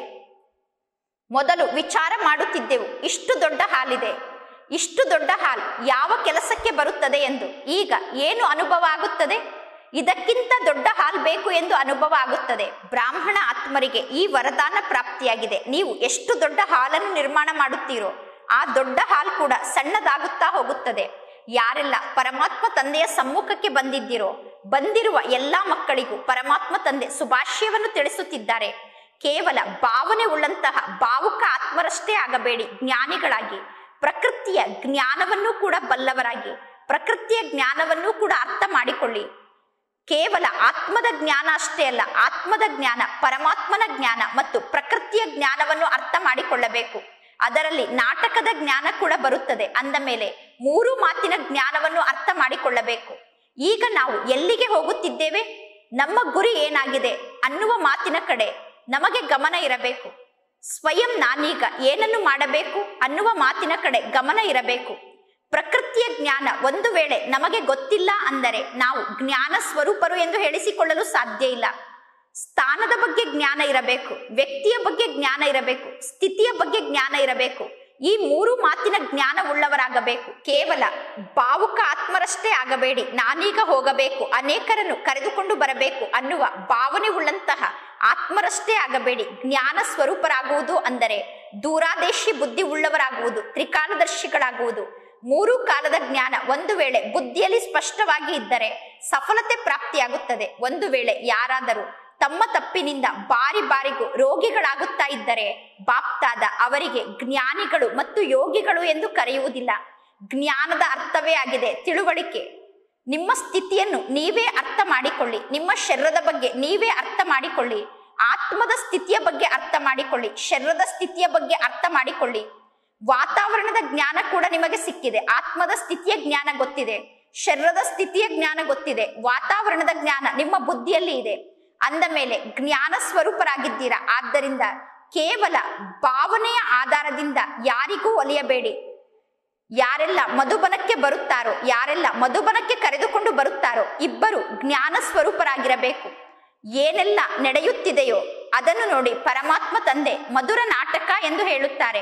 ಮೊದಲು ವಿಚಾರ ಮಾಡುತ್ತಿದ್ದೆವು, ಇಷ್ಟು ದೊಡ್ಡ ಹಾಲಿದೆ, ಇಷ್ಟು ದೊಡ್ಡ ಹಾಲ್ ಯಾವ ಕೆಲಸಕ್ಕೆ ಬರುತ್ತದೆ ಎಂದು. ಈಗ ಏನು ಅನುಭವ ಆಗುತ್ತದೆ? ಇದಕ್ಕಿಂತ ದೊಡ್ಡ ಹಾಲ್ ಬೇಕು ಎಂದು ಅನುಭವ ಆಗುತ್ತದೆ. ಬ್ರಾಹ್ಮಣ ಆತ್ಮರಿಗೆ ಈ ವರದಾನ ಪ್ರಾಪ್ತಿಯಾಗಿದೆ. ನೀವು ಎಷ್ಟು ದೊಡ್ಡ ಹಾಲನ್ನು ನಿರ್ಮಾಣ ಮಾಡುತ್ತೀರೋ ಆ ದೊಡ್ಡ ಹಾಲ್ ಕೂಡ ಸಣ್ಣದಾಗುತ್ತಾ ಹೋಗುತ್ತದೆ. ಯಾರೆಲ್ಲ ಪರಮಾತ್ಮ ತಂದೆಯ ಸಮ್ಮುಖಕ್ಕೆ ಬಂದಿದ್ದೀರೋ ಬಂದಿರುವ ಎಲ್ಲಾ ಮಕ್ಕಳಿಗೂ ಪರಮಾತ್ಮ ತಂದೆ ಶುಭಾಶಯವನ್ನು ತಿಳಿಸುತ್ತಿದ್ದಾರೆ. ಕೇವಲ ಭಾವನೆ ಉಳ್ಳಂತಹ ಭಾವುಕ ಆತ್ಮರಷ್ಟೇ ಆಗಬೇಡಿ. ಜ್ಞಾನಿಗಳಾಗಿ ಪ್ರಕೃತಿಯ ಜ್ಞಾನವನ್ನು ಕೂಡ ಬಲ್ಲವರಾಗಿ ಪ್ರಕೃತಿಯ ಜ್ಞಾನವನ್ನು ಕೂಡ ಅರ್ಥ ಮಾಡಿಕೊಳ್ಳಿ. ಕೇವಲ ಆತ್ಮದ ಜ್ಞಾನ ಅಷ್ಟೇ ಅಲ್ಲ, ಆತ್ಮದ ಜ್ಞಾನ, ಪರಮಾತ್ಮನ ಜ್ಞಾನ ಮತ್ತು ಪ್ರಕೃತಿಯ ಜ್ಞಾನವನ್ನು ಅರ್ಥ ಮಾಡಿಕೊಳ್ಳಬೇಕು. ಅದರಲ್ಲಿ ನಾಟಕದ ಜ್ಞಾನ ಕೂಡ ಬರುತ್ತದೆ. ಅಂದ ಮೇಲೆ ಮೂರು ಮಾತಿನ ಜ್ಞಾನವನ್ನು ಅರ್ಥ ಮಾಡಿಕೊಳ್ಳಬೇಕು. ಈಗ ನಾವು ಎಲ್ಲಿಗೆ ಹೋಗುತ್ತಿದ್ದೇವೆ, ನಮ್ಮ ಗುರಿ ಏನಾಗಿದೆ ಅನ್ನುವ ಮಾತಿನ ಕಡೆ ನಮಗೆ ಗಮನ ಇರಬೇಕು. ಸ್ವಯಂ ನಾನೀಗ ಏನನ್ನು ಮಾಡಬೇಕು ಅನ್ನುವ ಮಾತಿನ ಕಡೆ ಗಮನ ಇರಬೇಕು. ಪ್ರಕೃತಿಯ ಜ್ಞಾನ ಒಂದು ವೇಳೆ ನಮಗೆ ಗೊತ್ತಿಲ್ಲ ಅಂದರೆ ನಾವು ಜ್ಞಾನ ಸ್ವರೂಪರು ಎಂದು ಹೇಳಿಸಿಕೊಳ್ಳಲು ಸಾಧ್ಯ ಇಲ್ಲ. ಸ್ಥಾನದ ಬಗ್ಗೆ ಜ್ಞಾನ ಇರಬೇಕು, ವ್ಯಕ್ತಿಯ ಬಗ್ಗೆ ಜ್ಞಾನ ಇರಬೇಕು, ಸ್ಥಿತಿಯ ಬಗ್ಗೆ ಜ್ಞಾನ ಇರಬೇಕು. ಈ ಮೂರು ಮಾತಿನ ಜ್ಞಾನ ಉಳ್ಳವರಾಗಬೇಕು. ಕೇವಲ ಭಾವುಕ ಆತ್ಮರಷ್ಟೇ ಆಗಬೇಡಿ. ನಾನೀಗ ಹೋಗಬೇಕು, ಅನೇಕರನ್ನು ಕರೆದುಕೊಂಡು ಬರಬೇಕು ಅನ್ನುವ ಭಾವನೆ ಉಳ್ಳಂತಹ ಆತ್ಮರಷ್ಟೇ ಆಗಬೇಡಿ. ಜ್ಞಾನ ಸ್ವರೂಪರಾಗುವುದು ಅಂದರೆ ದೂರಾದೇಶಿ ಬುದ್ಧಿ ಉಳ್ಳವರಾಗುವುದು, ತ್ರಿಕಾಲದರ್ಶಿಗಳಾಗುವುದು. ಮೂರು ಕಾಲದ ಜ್ಞಾನ ಒಂದು ವೇಳೆ ಬುದ್ಧಿಯಲ್ಲಿ ಸ್ಪಷ್ಟವಾಗಿ ಇದ್ದರೆ ಸಫಲತೆ ಪ್ರಾಪ್ತಿಯಾಗುತ್ತದೆ. ಒಂದು ವೇಳೆ ಯಾರಾದರೂ ತಮ್ಮ ತಪ್ಪಿನಿಂದ ಬಾರಿ ಬಾರಿಗೂ ರೋಗಿಗಳಾಗುತ್ತಾ ಇದ್ದರೆ ಬಾಪ್ತಾದ ಅವರಿಗೆ ಜ್ಞಾನಿಗಳು ಮತ್ತು ಯೋಗಿಗಳು ಎಂದು ಕರೆಯುವುದಿಲ್ಲ. ಜ್ಞಾನದ ಅರ್ಥವೇ ಆಗಿದೆ ತಿಳುವಳಿಕೆ. ನಿಮ್ಮ ಸ್ಥಿತಿಯನ್ನು ನೀವೇ ಅರ್ಥ ಮಾಡಿಕೊಳ್ಳಿ, ನಿಮ್ಮ ಶರೀರದ ಬಗ್ಗೆ ನೀವೇ ಅರ್ಥ ಮಾಡಿಕೊಳ್ಳಿ, ಆತ್ಮದ ಸ್ಥಿತಿಯ ಬಗ್ಗೆ ಅರ್ಥ ಮಾಡಿಕೊಳ್ಳಿ, ಶರೀರದ ಸ್ಥಿತಿಯ ಬಗ್ಗೆ ಅರ್ಥ ಮಾಡಿಕೊಳ್ಳಿ. ವಾತಾವರಣದ ಜ್ಞಾನ ಕೂಡ ನಿಮಗೆ ಸಿಕ್ಕಿದೆ. ಆತ್ಮದ ಸ್ಥಿತಿಯ ಜ್ಞಾನ ಗೊತ್ತಿದೆ, ಶರೀರದ ಸ್ಥಿತಿಯ ಜ್ಞಾನ ಗೊತ್ತಿದೆ, ವಾತಾವರಣದ ಜ್ಞಾನ ನಿಮ್ಮ ಬುದ್ಧಿಯಲ್ಲಿ ಇದೆ. ಅಂದ ಮೇಲೆ ಜ್ಞಾನ ಸ್ವರೂಪರಾಗಿದ್ದೀರಾ. ಆದ್ದರಿಂದ ಕೇವಲ ಭಾವನೆಯ ಆಧಾರದಿಂದ ಯಾರಿಗೂ ಒಲಿಯಬೇಡಿ. ಯಾರೆಲ್ಲ ಮಧುಬನಕ್ಕೆ ಬರುತ್ತಾರೋ, ಯಾರೆಲ್ಲ ಮಧುಬನಕ್ಕೆ ಕರೆದುಕೊಂಡು ಬರುತ್ತಾರೋ ಇಬ್ಬರು ಜ್ಞಾನ ಸ್ವರೂಪರಾಗಿರಬೇಕು. ಏನೆಲ್ಲ ನಡೆಯುತ್ತಿದೆಯೋ ಅದನ್ನು ನೋಡಿ ಪರಮಾತ್ಮ ತಂದೆ ಮಧುರ ನಾಟಕ ಎಂದು ಹೇಳುತ್ತಾರೆ.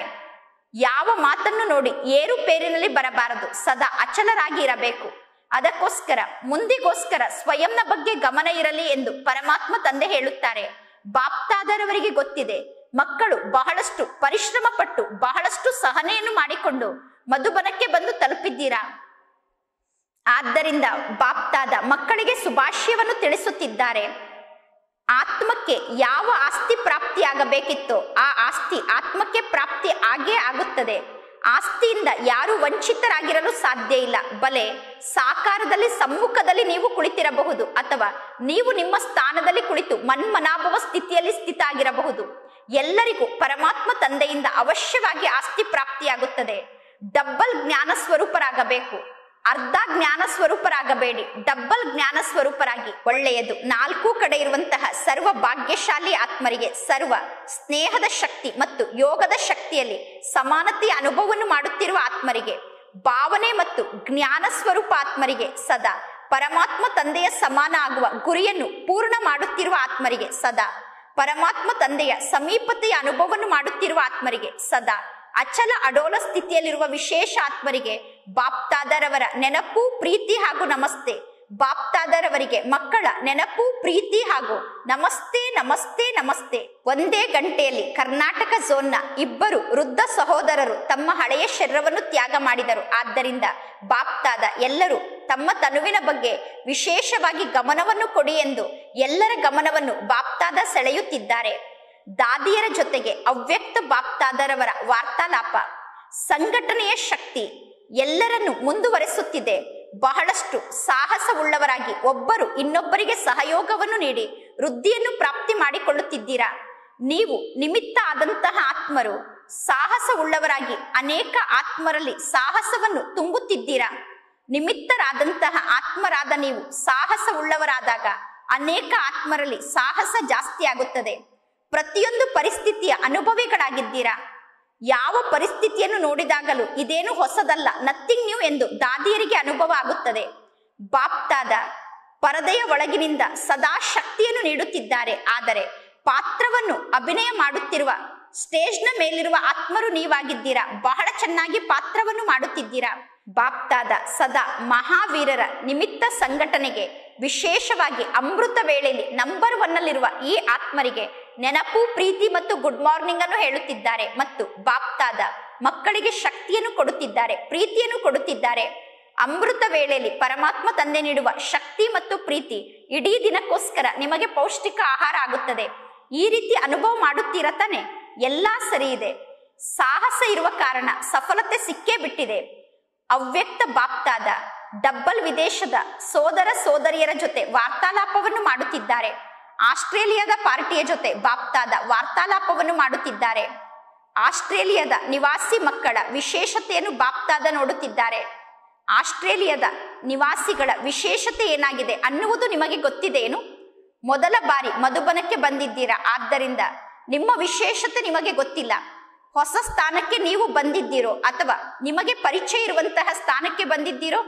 ಯಾವ ಮಾತನ್ನು ನೋಡಿ ಏರುಪೇರಿನಲ್ಲಿ ಬರಬಾರದು, ಸದಾ ಅಚಲರಾಗಿ ಇರಬೇಕು. ಅದಕ್ಕೋಸ್ಕರ ಮುಂದಿಗೋಸ್ಕರ ಸ್ವಯಂನ ಬಗ್ಗೆ ಗಮನ ಇರಲಿ ಎಂದು ಪರಮಾತ್ಮ ತಂದೆ ಹೇಳುತ್ತಾರೆ. ಬಾಪ್ತಾದರವರಿಗೆ ಗೊತ್ತಿದೆ, ಮಕ್ಕಳು ಬಹಳಷ್ಟು ಪರಿಶ್ರಮ ಪಟ್ಟು ಬಹಳಷ್ಟು ಸಹನೆಯನ್ನು ಮಾಡಿಕೊಂಡು ಮಧುಬನಕ್ಕೆ ಬಂದು ತಲುಪಿದ್ದೀರಾ. ಆದ್ದರಿಂದ ಬಾಪ್ತಾದ ಮಕ್ಕಳಿಗೆ ಶುಭಾಶಯವನ್ನು ತಿಳಿಸುತ್ತಿದ್ದಾರೆ. ಆತ್ಮಕ್ಕೆ ಯಾವ ಆಸ್ತಿ ಪ್ರಾಪ್ತಿಯಾಗಬೇಕಿತ್ತೋ ಆ ಆಸ್ತಿ ಆತ್ಮಕ್ಕೆ ಪ್ರಾಪ್ತಿ ಆಗೇ ಆಗುತ್ತದೆ. ಆಸ್ತಿಯಿಂದ ಯಾರು ವಂಚಿತರಾಗಿರಲು ಸಾಧ್ಯ ಇಲ್ಲ. ಬಲೆ ಸಾಕಾರದಲ್ಲಿ ಸಮ್ಮುಖದಲ್ಲಿ ನೀವು ಕುಳಿತಿರಬಹುದು ಅಥವಾ ನೀವು ನಿಮ್ಮ ಸ್ಥಾನದಲ್ಲಿ ಕುಳಿತು ಮನ್ಮನಾಭವ ಸ್ಥಿತಿಯಲ್ಲಿ ಸ್ಥಿತ ಆಗಿರಬಹುದು. ಎಲ್ಲರಿಗೂ ಪರಮಾತ್ಮ ತಂದೆಯಿಂದ ಅವಶ್ಯವಾಗಿ ಆಸ್ತಿ ಪ್ರಾಪ್ತಿಯಾಗುತ್ತದೆ. ಡಬ್ಬಲ್ ಜ್ಞಾನ ಸ್ವರೂಪರಾಗಬೇಕು, ಅರ್ಧ ಜ್ಞಾನ ಸ್ವರೂಪರಾಗಬೇಡಿ, ಡಬ್ಬಲ್ ಜ್ಞಾನ ಸ್ವರೂಪರಾಗಿ. ಒಳ್ಳೆಯದು. ನಾಲ್ಕು ಕಡೆ ಇರುವಂತಹ ಸರ್ವ ಭಾಗ್ಯಶಾಲಿ ಆತ್ಮರಿಗೆ ಸರ್ವ ಸ್ನೇಹದ ಶಕ್ತಿ ಮತ್ತು ಯೋಗದ ಶಕ್ತಿಯಲ್ಲಿ ಸಮಾನತೆಯ ಅನುಭವವನ್ನು ಮಾಡುತ್ತಿರುವ ಆತ್ಮರಿಗೆ, ಭಾವನೆ ಮತ್ತು ಜ್ಞಾನ ಸ್ವರೂಪ ಆತ್ಮರಿಗೆ ಸದಾ ಪರಮಾತ್ಮ ತಂದೆಯ ಸಮಾನ ಆಗುವ ಗುರಿಯನ್ನು ಪೂರ್ಣ ಮಾಡುತ್ತಿರುವ ಆತ್ಮರಿಗೆ ಸದಾ ಪರಮಾತ್ಮ ತಂದೆಯ ಸಮೀಪತೆಯ ಅನುಭವವನ್ನು ಮಾಡುತ್ತಿರುವ ಆತ್ಮರಿಗೆ ಸದಾ ಅಚಲ ಅಡೋಲ ಸ್ಥಿತಿಯಲ್ಲಿರುವ ವಿಶೇಷ ಆತ್ಮರಿಗೆ ಬಾಪ್ತಾದರವರ ನೆನಪು, ಪ್ರೀತಿ ಹಾಗೂ ನಮಸ್ತೆ. ಬಾಪ್ತಾದರವರಿಗೆ ಮಕ್ಕಳ ನೆನಪು, ಪ್ರೀತಿ ಹಾಗೂ ನಮಸ್ತೆ ನಮಸ್ತೆ ನಮಸ್ತೆ. ಒಂದೇ ಗಂಟೆಯಲ್ಲಿ ಕರ್ನಾಟಕ ಝೋನ್ನ ಇಬ್ಬರು ವೃದ್ಧ ಸಹೋದರರು ತಮ್ಮ ಹಳೆಯ ಶರೀರವನ್ನು ತ್ಯಾಗ ಮಾಡಿದರು. ಆದ್ದರಿಂದ ಬಾಪ್ತಾದ ಎಲ್ಲರೂ ತಮ್ಮ ತನುವಿನ ಬಗ್ಗೆ ವಿಶೇಷವಾಗಿ ಗಮನವನ್ನು ಕೊಡಿ ಎಂದು ಎಲ್ಲರ ಗಮನವನ್ನು ಬಾಪ್ತಾದ ಸೆಳೆಯುತ್ತಿದ್ದಾರೆ. ದಾದಿಯರ ಜೊತೆಗೆ ಅವ್ಯಕ್ತ ಬಾಪ್ತಾದರವರ ವಾರ್ತಾಲಾಪ, ಸಂಘಟನೆಯ ಶಕ್ತಿ ಎಲ್ಲರನ್ನು ಮುಂದುವರೆಸುತ್ತಿದೆ. ಬಹಳಷ್ಟು ಸಾಹಸವುಳ್ಳವರಾಗಿ ಒಬ್ಬರು ಇನ್ನೊಬ್ಬರಿಗೆ ಸಹಯೋಗವನ್ನು ನೀಡಿ ವೃದ್ಧಿಯನ್ನು ಪ್ರಾಪ್ತಿ ಮಾಡಿಕೊಳ್ಳುತ್ತಿದ್ದೀರಾ. ನೀವು ನಿಮಿತ್ತ ಆದಂತಹ ಆತ್ಮರು ಸಾಹಸವುಳ್ಳವರಾಗಿ ಅನೇಕ ಆತ್ಮರಲ್ಲಿ ಸಾಹಸವನ್ನು ತುಂಬುತ್ತಿದ್ದೀರಾ. ನಿಮಿತ್ತರಾದಂತಹ ಆತ್ಮರಾದ ನೀವು ಸಾಹಸವುಳ್ಳವರಾದಾಗ ಅನೇಕ ಆತ್ಮರಲ್ಲಿ ಸಾಹಸ ಜಾಸ್ತಿ ಆಗುತ್ತದೆ. ಪ್ರತಿಯೊಂದು ಪರಿಸ್ಥಿತಿಯ ಅನುಭವಿಗಳಾಗಿದ್ದೀರಾ. ಯಾವ ಪರಿಸ್ಥಿತಿಯನ್ನು ನೋಡಿದಾಗಲೂ ಇದೇನು ಹೊಸದಲ್ಲ, ನಥಿಂಗ್ ನ್ಯೂ ಎಂದು ದಾದಿಯರಿಗೆ ಅನುಭವ ಆಗುತ್ತದೆ. ಬಾಪ್ತಾದ ಪರದೆಯ ಒಳಗಿನಿಂದ ಸದಾ ಶಕ್ತಿಯನ್ನು ನೀಡುತ್ತಿದ್ದಾರೆ. ಆದರೆ ಪಾತ್ರವನ್ನು ಅಭಿನಯ ಮಾಡುತ್ತಿರುವ ಸ್ಟೇಜ್ನ ಮೇಲಿರುವ ಆತ್ಮರು ನೀವಾಗಿದ್ದೀರಾ. ಬಹಳ ಚೆನ್ನಾಗಿ ಪಾತ್ರವನ್ನು ಮಾಡುತ್ತಿದ್ದೀರಾ. ಬಾಪ್ತಾದ ಸದಾ ಮಹಾವೀರರ ನಿಮಿತ್ತ ಸಂಘಟನೆಗೆ ವಿಶೇಷವಾಗಿ ಅಮೃತ ವೇಳೆಯಲ್ಲಿ ನಂಬರ್ ಒನ್ ಅಲ್ಲಿರುವ ಈ ಆತ್ಮರಿಗೆ ನೆನಪು, ಪ್ರೀತಿ ಮತ್ತು ಗುಡ್ ಮಾರ್ನಿಂಗ್ ಅನ್ನು ಹೇಳುತ್ತಿದ್ದಾರೆ. ಮತ್ತು ಬಾಪ್ತಾದ ಮಕ್ಕಳಿಗೆ ಶಕ್ತಿಯನ್ನು ಕೊಡುತ್ತಿದ್ದಾರೆ, ಪ್ರೀತಿಯನ್ನು ಕೊಡುತ್ತಿದ್ದಾರೆ. ಅಮೃತ ವೇಳೆಯಲ್ಲಿ ಪರಮಾತ್ಮ ತಂದೆ ನೀಡುವ ಶಕ್ತಿ ಮತ್ತು ಪ್ರೀತಿ ಇಡೀ ದಿನಕ್ಕೋಸ್ಕರ ನಿಮಗೆ ಪೌಷ್ಟಿಕ ಆಹಾರ ಆಗುತ್ತದೆ. ಈ ರೀತಿ ಅನುಭವ ಮಾಡುತ್ತೀರ ತಾನೆ? ಎಲ್ಲಾ ಸರಿ ಇದೆ. ಸಾಹಸ ಇರುವ ಕಾರಣ ಸಫಲತೆ ಸಿಕ್ಕೇ ಬಿಟ್ಟಿದೆ. ಅವ್ಯಕ್ತ ಬಾಪ್ತಾದ ಡಬ್ಬಲ್ ವಿದೇಶದ ಸೋದರ ಸೋದರಿಯರ ಜೊತೆ ವಾರ್ತಾಲಾಪವನ್ನು ಮಾಡುತ್ತಿದ್ದಾರೆ. ಆಸ್ಟ್ರೇಲಿಯಾದ ಪಾರ್ಟಿಯ ಜೊತೆ ಬಾಪ್ತಾದ ವಾರ್ತಾಲಾಪವನ್ನು ಮಾಡುತ್ತಿದ್ದಾರೆ. ಆಸ್ಟ್ರೇಲಿಯಾದ ನಿವಾಸಿ ಮಕ್ಕಳ ವಿಶೇಷತೆಯನ್ನು ಬಾಪ್ತಾದ ನೋಡುತ್ತಿದ್ದಾರೆ. ಆಸ್ಟ್ರೇಲಿಯಾದ ನಿವಾಸಿಗಳ ವಿಶೇಷತೆ ಏನಾಗಿದೆ ಅನ್ನುವುದು ನಿಮಗೆ ಗೊತ್ತಿದೆಯೇನು? ಮೊದಲ ಬಾರಿ ಮಧುಬನಕ್ಕೆ ಬಂದಿದ್ದೀರಾ, ಆದ್ದರಿಂದ ನಿಮ್ಮ ವಿಶೇಷತೆ ನಿಮಗೆ ಗೊತ್ತಿಲ್ಲ. ಹೊಸ ಸ್ಥಾನಕ್ಕೆ ನೀವು ಬಂದಿದ್ದೀರೋ ಅಥವಾ ನಿಮಗೆ ಪರಿಚಯ ಇರುವಂತಹ ಸ್ಥಾನಕ್ಕೆ ಬಂದಿದ್ದೀರೋ?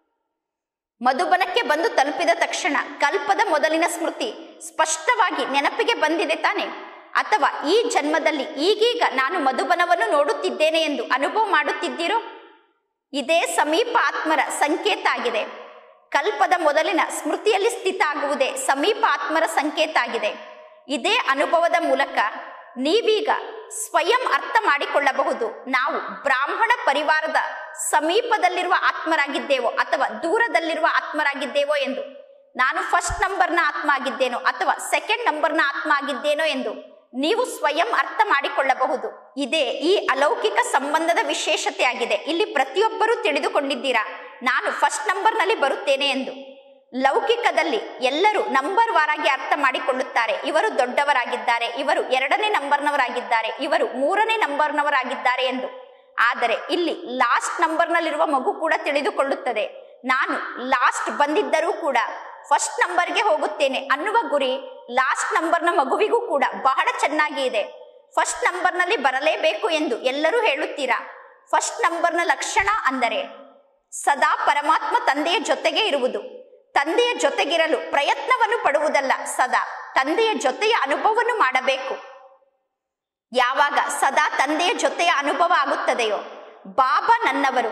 ಮಧುಬನಕ್ಕೆ ಬಂದು ತಲುಪಿದ ತಕ್ಷಣ ಕಲ್ಪದ ಮೊದಲಿನ ಸ್ಮೃತಿ ಸ್ಪಷ್ಟವಾಗಿ ನೆನಪಿಗೆ ಬಂದಿದೆ ತಾನೆ? ಅಥವಾ ಈ ಜನ್ಮದಲ್ಲಿ ಈಗೀಗ ನಾನು ಮಧುಬನವನ್ನು ನೋಡುತ್ತಿದ್ದೇನೆ ಎಂದು ಅನುಭವ ಮಾಡುತ್ತಿದ್ದೀರೋ? ಇದೇ ಸಮೀಪ ಆತ್ಮರ ಸಂಕೇತ ಆಗಿದೆ. ಕಲ್ಪದ ಮೊದಲಿನ ಸ್ಮೃತಿಯಲ್ಲಿ ಸ್ಥಿತ ಆಗುವುದೇ ಸಮೀಪ ಆತ್ಮರ ಸಂಕೇತ ಆಗಿದೆ. ಇದೇ ಅನುಭವದ ಮೂಲಕ ನೀವೀಗ ಸ್ವಯಂ ಅರ್ಥ ಮಾಡಿಕೊಳ್ಳಬಹುದು, ನಾವು ಬ್ರಾಹ್ಮಣ ಪರಿವಾರದ ಸಮೀಪದಲ್ಲಿರುವ ಆತ್ಮರಾಗಿದ್ದೇವೋ ಅಥವಾ ದೂರದಲ್ಲಿರುವ ಆತ್ಮರಾಗಿದ್ದೇವೋ ಎಂದು. ನಾನು ಫಸ್ಟ್ ನಂಬರ್ನ ಆತ್ಮ ಆಗಿದ್ದೇನೋ ಅಥವಾ ಸೆಕೆಂಡ್ ನಂಬರ್ನ ಆತ್ಮ ಆಗಿದ್ದೇನೋ ಎಂದು ನೀವು ಸ್ವಯಂ ಅರ್ಥ ಮಾಡಿಕೊಳ್ಳಬಹುದು. ಇದೇ ಈ ಅಲೌಕಿಕ ಸಂಬಂಧದ ವಿಶೇಷತೆ ಆಗಿದೆ. ಇಲ್ಲಿ ಪ್ರತಿಯೊಬ್ಬರೂ ತಿಳಿದುಕೊಂಡಿದ್ದೀರಾ, ನಾನು ಫಸ್ಟ್ ನಂಬರ್ನಲ್ಲಿ ಬರುತ್ತೇನೆ ಎಂದು. ಲೌಕಿಕದಲ್ಲಿ ಎಲ್ಲರೂ ನಂಬರ್ ವಾರಾಗಿ ಅರ್ಥ ಮಾಡಿಕೊಳ್ಳುತ್ತಾರೆ. ಇವರು ದೊಡ್ಡವರಾಗಿದ್ದಾರೆ, ಇವರು ಎರಡನೇ ನಂಬರ್ನವರಾಗಿದ್ದಾರೆ, ಇವರು ಮೂರನೇ ನಂಬರ್ನವರಾಗಿದ್ದಾರೆ ಎಂದು. ಆದರೆ ಇಲ್ಲಿ ಲಾಸ್ಟ್ ನಂಬರ್ನಲ್ಲಿರುವ ಮಗು ಕೂಡ ತಿಳಿದುಕೊಳ್ಳುತ್ತದೆ, ನಾನು ಲಾಸ್ಟ್ ಬಂದಿದ್ದರೂ ಕೂಡ ಫಸ್ಟ್ ನಂಬರ್ಗೆ ಹೋಗುತ್ತೇನೆ ಅನ್ನುವ ಗುರಿ ಲಾಸ್ಟ್ ನಂಬರ್ನ ಮಗುವಿಗೂ ಕೂಡ ಬಹಳ ಚೆನ್ನಾಗಿ ಇದೆ. ಫಸ್ಟ್ ನಂಬರ್ನಲ್ಲಿ ಬರಲೇಬೇಕು ಎಂದು ಎಲ್ಲರೂ ಹೇಳುತ್ತೀರಾ. ಫಸ್ಟ್ ನಂಬರ್ನ ಲಕ್ಷಣ ಅಂದರೆ ಸದಾ ಪರಮಾತ್ಮ ತಂದೆಯ ಜೊತೆಗೆ ಇರುವುದು. ತಂದೆಯ ಜೊತೆಗಿರಲು ಪ್ರಯತ್ನವನ್ನು ಪಡುವುದಲ್ಲ, ಸದಾ ತಂದೆಯ ಜೊತೆಯ ಅನುಭವವನ್ನು ಮಾಡಬೇಕು. ಯಾವಾಗ ಸದಾ ತಂದೆಯ ಜೊತೆಯ ಅನುಭವ ಆಗುತ್ತದೆಯೋ, ಬಾಬಾ ನನ್ನವರು,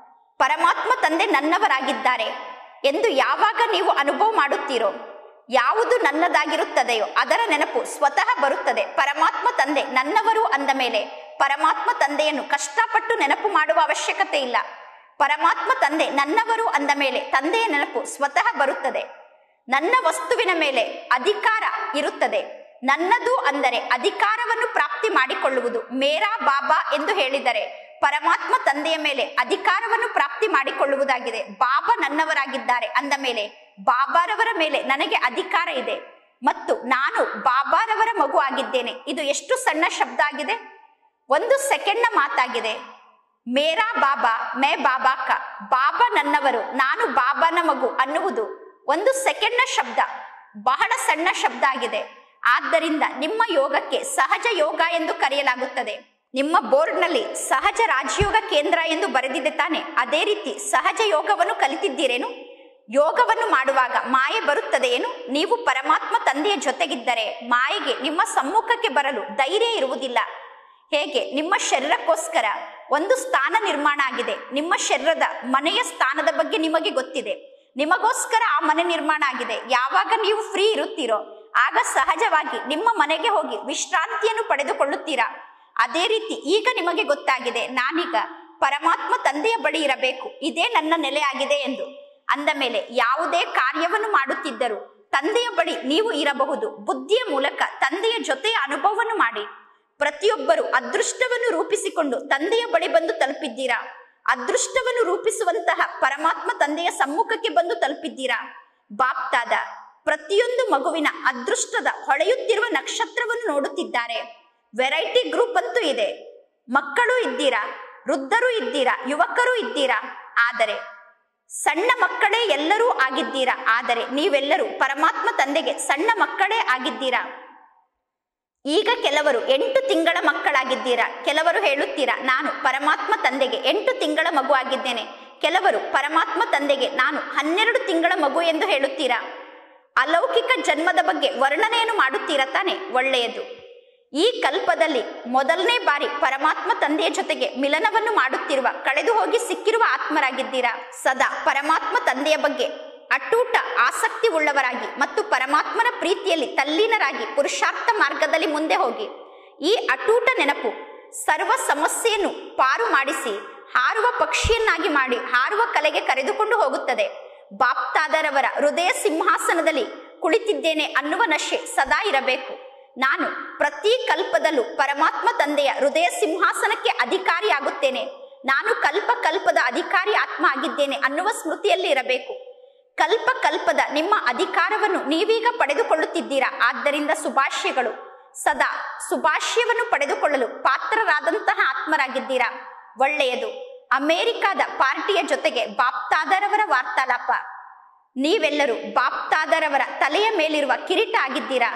ಪರಮಾತ್ಮ ತಂದೆ ನನ್ನವರಾಗಿದ್ದಾರೆ ಎಂದು ಯಾವಾಗ ನೀವು ಅನುಭವ ಮಾಡುತ್ತೀರೋ, ಯಾವುದು ನನ್ನದಾಗಿರುತ್ತದೆಯೋ ಅದರ ನೆನಪು ಸ್ವತಃ ಬರುತ್ತದೆ. ಪರಮಾತ್ಮ ತಂದೆ ನನ್ನವರು ಅಂದ ಮೇಲೆ ಪರಮಾತ್ಮ ತಂದೆಯನ್ನು ಕಷ್ಟಪಟ್ಟು ನೆನಪು ಮಾಡುವ ಅವಶ್ಯಕತೆ ಇಲ್ಲ. ಪರಮಾತ್ಮ ತಂದೆ ನನ್ನವರು ಅಂದ ಮೇಲೆ ತಂದೆಯ ನೆನಪು ಸ್ವತಃ ಬರುತ್ತದೆ. ನನ್ನ ವಸ್ತುವಿನ ಮೇಲೆ ಅಧಿಕಾರ ಇರುತ್ತದೆ. ನನ್ನದು ಅಂದರೆ ಅಧಿಕಾರವನ್ನು ಪ್ರಾಪ್ತಿ ಮಾಡಿಕೊಳ್ಳುವುದು. ಮೇರಾ ಬಾಬಾ ಎಂದು ಹೇಳಿದರೆ ಪರಮಾತ್ಮ ತಂದೆಯ ಮೇಲೆ ಅಧಿಕಾರವನ್ನು ಪ್ರಾಪ್ತಿ ಮಾಡಿಕೊಳ್ಳುವುದಾಗಿದೆ. ಬಾಬಾ ನನ್ನವರಾಗಿದ್ದಾರೆ ಅಂದ ಮೇಲೆ ಬಾಬಾರವರ ಮೇಲೆ ನನಗೆ ಅಧಿಕಾರ ಇದೆ ಮತ್ತು ನಾನು ಬಾಬಾರವರ ಮಗು ಆಗಿದ್ದೇನೆ. ಇದು ಎಷ್ಟು ಸಣ್ಣ ಶಬ್ದ ಆಗಿದೆ, ಒಂದು ಸೆಕೆಂಡ್ನ ಮಾತಾಗಿದೆ. ಮೇರಾ ಬಾಬಾ ಮೇ ಬಾಬಾ ಕ, ಬಾಬಾ ನನ್ನವರು, ನಾನು ಬಾಬಾನ ಮಗು ಅನ್ನುವುದು ಒಂದು ಸೆಕೆಂಡ್ನ ಶಬ್ದ, ಬಹಳ ಸಣ್ಣ ಶಬ್ದ ಆಗಿದೆ. ಆದ್ದರಿಂದ ನಿಮ್ಮ ಯೋಗಕ್ಕೆ ಸಹಜ ಯೋಗ ಎಂದು ಕರೆಯಲಾಗುತ್ತದೆ. ನಿಮ್ಮ ಬೋರ್ಡ್ನಲ್ಲಿ ಸಹಜ ರಾಜಯೋಗ ಕೇಂದ್ರ ಎಂದು ಬರೆದಿದೆ ತಾನೆ? ಅದೇ ರೀತಿ ಸಹಜ ಯೋಗವನ್ನು ಕಲಿತಿದ್ದೀರೇನು? ಯೋಗವನ್ನು ಮಾಡುವಾಗ ಮಾಯೆ ಬರುತ್ತದೆ ಏನು? ನೀವು ಪರಮಾತ್ಮ ತಂದೆಯ ಜೊತೆಗಿದ್ದರೆ ಮಾಯೆಗೆ ನಿಮ್ಮ ಸಮ್ಮುಖಕ್ಕೆ ಬರಲು ಧೈರ್ಯ ಇರುವುದಿಲ್ಲ. ಹೇಗೆ ನಿಮ್ಮ ಶರೀರಕ್ಕೋಸ್ಕರ ಒಂದು ಸ್ಥಾನ ನಿರ್ಮಾಣ ಆಗಿದೆ, ನಿಮ್ಮ ಶರೀರದ ಮನೆಯ ಸ್ಥಾನದ ಬಗ್ಗೆ ನಿಮಗೆ ಗೊತ್ತಿದೆ, ನಿಮಗೋಸ್ಕರ ಆ ಮನೆ ನಿರ್ಮಾಣ ಆಗಿದೆ. ಯಾವಾಗ ನೀವು ಫ್ರೀ ಇರುತ್ತೀರೋ ಆಗ ಸಹಜವಾಗಿ ನಿಮ್ಮ ಮನೆಗೆ ಹೋಗಿ ವಿಶ್ರಾಂತಿಯನ್ನು ಪಡೆದುಕೊಳ್ಳುತ್ತೀರಾ. ಅದೇ ರೀತಿ ಈಗ ನಿಮಗೆ ಗೊತ್ತಾಗಿದೆ, ನಾನೀಗ ಪರಮಾತ್ಮ ತಂದೆಯ ಬಳಿ ಇರಬೇಕು, ಇದೇ ನನ್ನ ನೆಲೆ ಆಗಿದೆ ಎಂದು. ಅಂದ ಮೇಲೆ ಯಾವುದೇ ಕಾರ್ಯವನ್ನು ಮಾಡುತ್ತಿದ್ದರೂ ತಂದೆಯ ಬಳಿ ನೀವು ಇರಬಹುದು. ಬುದ್ಧಿಯ ಮೂಲಕ ತಂದೆಯ ಜೊತೆಯ ಅನುಭವವನ್ನು ಮಾಡಿ. ಪ್ರತಿಯೊಬ್ಬರು ಅದೃಷ್ಟವನ್ನು ರೂಪಿಸಿಕೊಂಡು ತಂದೆಯ ಬಳಿ ಬಂದು ತಲುಪಿದ್ದೀರಾ. ಅದೃಷ್ಟವನ್ನು ರೂಪಿಸುವಂತಹ ಪರಮಾತ್ಮ ತಂದೆಯ ಸಮ್ಮುಖಕ್ಕೆ ಬಂದು ತಲುಪಿದ್ದೀರಾ. ಬಾಪ್ತಾದ ಪ್ರತಿಯೊಂದು ಮಗುವಿನ ಅದೃಷ್ಟದ ಹೊಳೆಯುತ್ತಿರುವ ನಕ್ಷತ್ರವನ್ನು ನೋಡುತ್ತಿದ್ದಾರೆ. ವೆರೈಟಿ ಗ್ರೂಪ್ ಅಂತೂ ಇದೆ. ಮಕ್ಕಳು ಇದ್ದೀರಾ, ವೃದ್ಧರು ಇದ್ದೀರಾ, ಯುವಕರು ಇದ್ದೀರಾ. ಆದರೆ ಸಣ್ಣ ಮಕ್ಕಳೇ ಎಲ್ಲರೂ ಆಗಿದ್ದೀರಾ. ಆದರೆ ನೀವೆಲ್ಲರೂ ಪರಮಾತ್ಮ ತಂದೆಗೆ ಸಣ್ಣ ಮಕ್ಕಳೇ ಆಗಿದ್ದೀರಾ. ಈಗ ಕೆಲವರು ಎಂಟು ತಿಂಗಳ ಮಕ್ಕಳಾಗಿದ್ದೀರಾ. ಕೆಲವರು ಹೇಳುತ್ತೀರಾ, ನಾನು ಪರಮಾತ್ಮ ತಂದೆಗೆ ಎಂಟು ತಿಂಗಳ ಮಗು ಆಗಿದ್ದೇನೆ. ಕೆಲವರು ಪರಮಾತ್ಮ ತಂದೆಗೆ ನಾನು ಹನ್ನೆರಡು ತಿಂಗಳ ಮಗು ಎಂದು ಹೇಳುತ್ತೀರಾ. ಅಲೌಕಿಕ ಜನ್ಮದ ಬಗ್ಗೆ ವರ್ಣನೆಯನ್ನು ಮಾಡುತ್ತೀರಾ ತಾನೆ? ಒಳ್ಳೆಯದು. ಈ ಕಲ್ಪದಲ್ಲಿ ಮೊದಲನೇ ಬಾರಿ ಪರಮಾತ್ಮ ತಂದೆಯ ಜೊತೆಗೆ ಮಿಲನವನ್ನು ಮಾಡುತ್ತಿರುವ, ಕಳೆದು ಹೋಗಿ ಸಿಕ್ಕಿರುವ ಆತ್ಮರಾಗಿದ್ದೀರಾ. ಸದಾ ಪರಮಾತ್ಮ ತಂದೆಯ ಬಗ್ಗೆ ಅಟೂಟ ಆಸಕ್ತಿ ಉಳ್ಳವರಾಗಿ ಮತ್ತು ಪರಮಾತ್ಮನ ಪ್ರೀತಿಯಲ್ಲಿ ತಲ್ಲೀನರಾಗಿ ಪುರುಷಾರ್ಥ ಮಾರ್ಗದಲ್ಲಿ ಮುಂದೆ ಹೋಗಿ. ಈ ಅಟೂಟ ನೆನಪು ಸರ್ವ ಸಮಸ್ಯೆಯನ್ನು ಪಾರು ಮಾಡಿಸಿ ಹಾರುವ ಪಕ್ಷಿಯನ್ನಾಗಿ ಮಾಡಿ ಹಾರುವ ಕಲೆಗೆ ಕರೆದುಕೊಂಡು ಹೋಗುತ್ತದೆ. ಬಾಪ್ತಾದರವರ ಹೃದಯ ಸಿಂಹಾಸನದಲ್ಲಿ ಕುಳಿತಿದ್ದೇನೆ ಅನ್ನುವ ನಶೆ ಸದಾ ಇರಬೇಕು. ನಾನು ಪ್ರತಿ ಕಲ್ಪದಲ್ಲೂ ಪರಮಾತ್ಮ ತಂದೆಯ ಹೃದಯ ಸಿಂಹಾಸನಕ್ಕೆ ಅಧಿಕಾರಿಯಾಗುತ್ತೇನೆ. ನಾನು ಕಲ್ಪ ಕಲ್ಪದ ಅಧಿಕಾರಿ ಆತ್ಮ ಆಗಿದ್ದೇನೆ ಅನ್ನುವ ಸ್ಮೃತಿಯಲ್ಲಿ ಇರಬೇಕು. ಕಲ್ಪ ಕಲ್ಪದ ನಿಮ್ಮ ಅಧಿಕಾರವನ್ನು ನೀವೀಗ ಪಡೆದುಕೊಳ್ಳುತ್ತಿದ್ದೀರಾ. ಆದ್ದರಿಂದ ಶುಭಾಶಯಗಳು. ಸದಾ ಶುಭಾಶಯವನ್ನು ಪಡೆದುಕೊಳ್ಳಲು ಪಾತ್ರರಾದಂತಹ ಆತ್ಮರಾಗಿದ್ದೀರಾ. ಒಳ್ಳೆಯದು. ಅಮೆರಿಕಾದ ಪಾರ್ಟಿಯ ಜೊತೆಗೆ ಬಾಪ್ತಾದರವರ ವಾರ್ತಾಲಾಪ. ನೀವೆಲ್ಲರೂ ಬಾಪ್ತಾದರವರ ತಲೆಯ ಮೇಲಿರುವ ಕಿರೀಟ ಆಗಿದ್ದೀರಾ.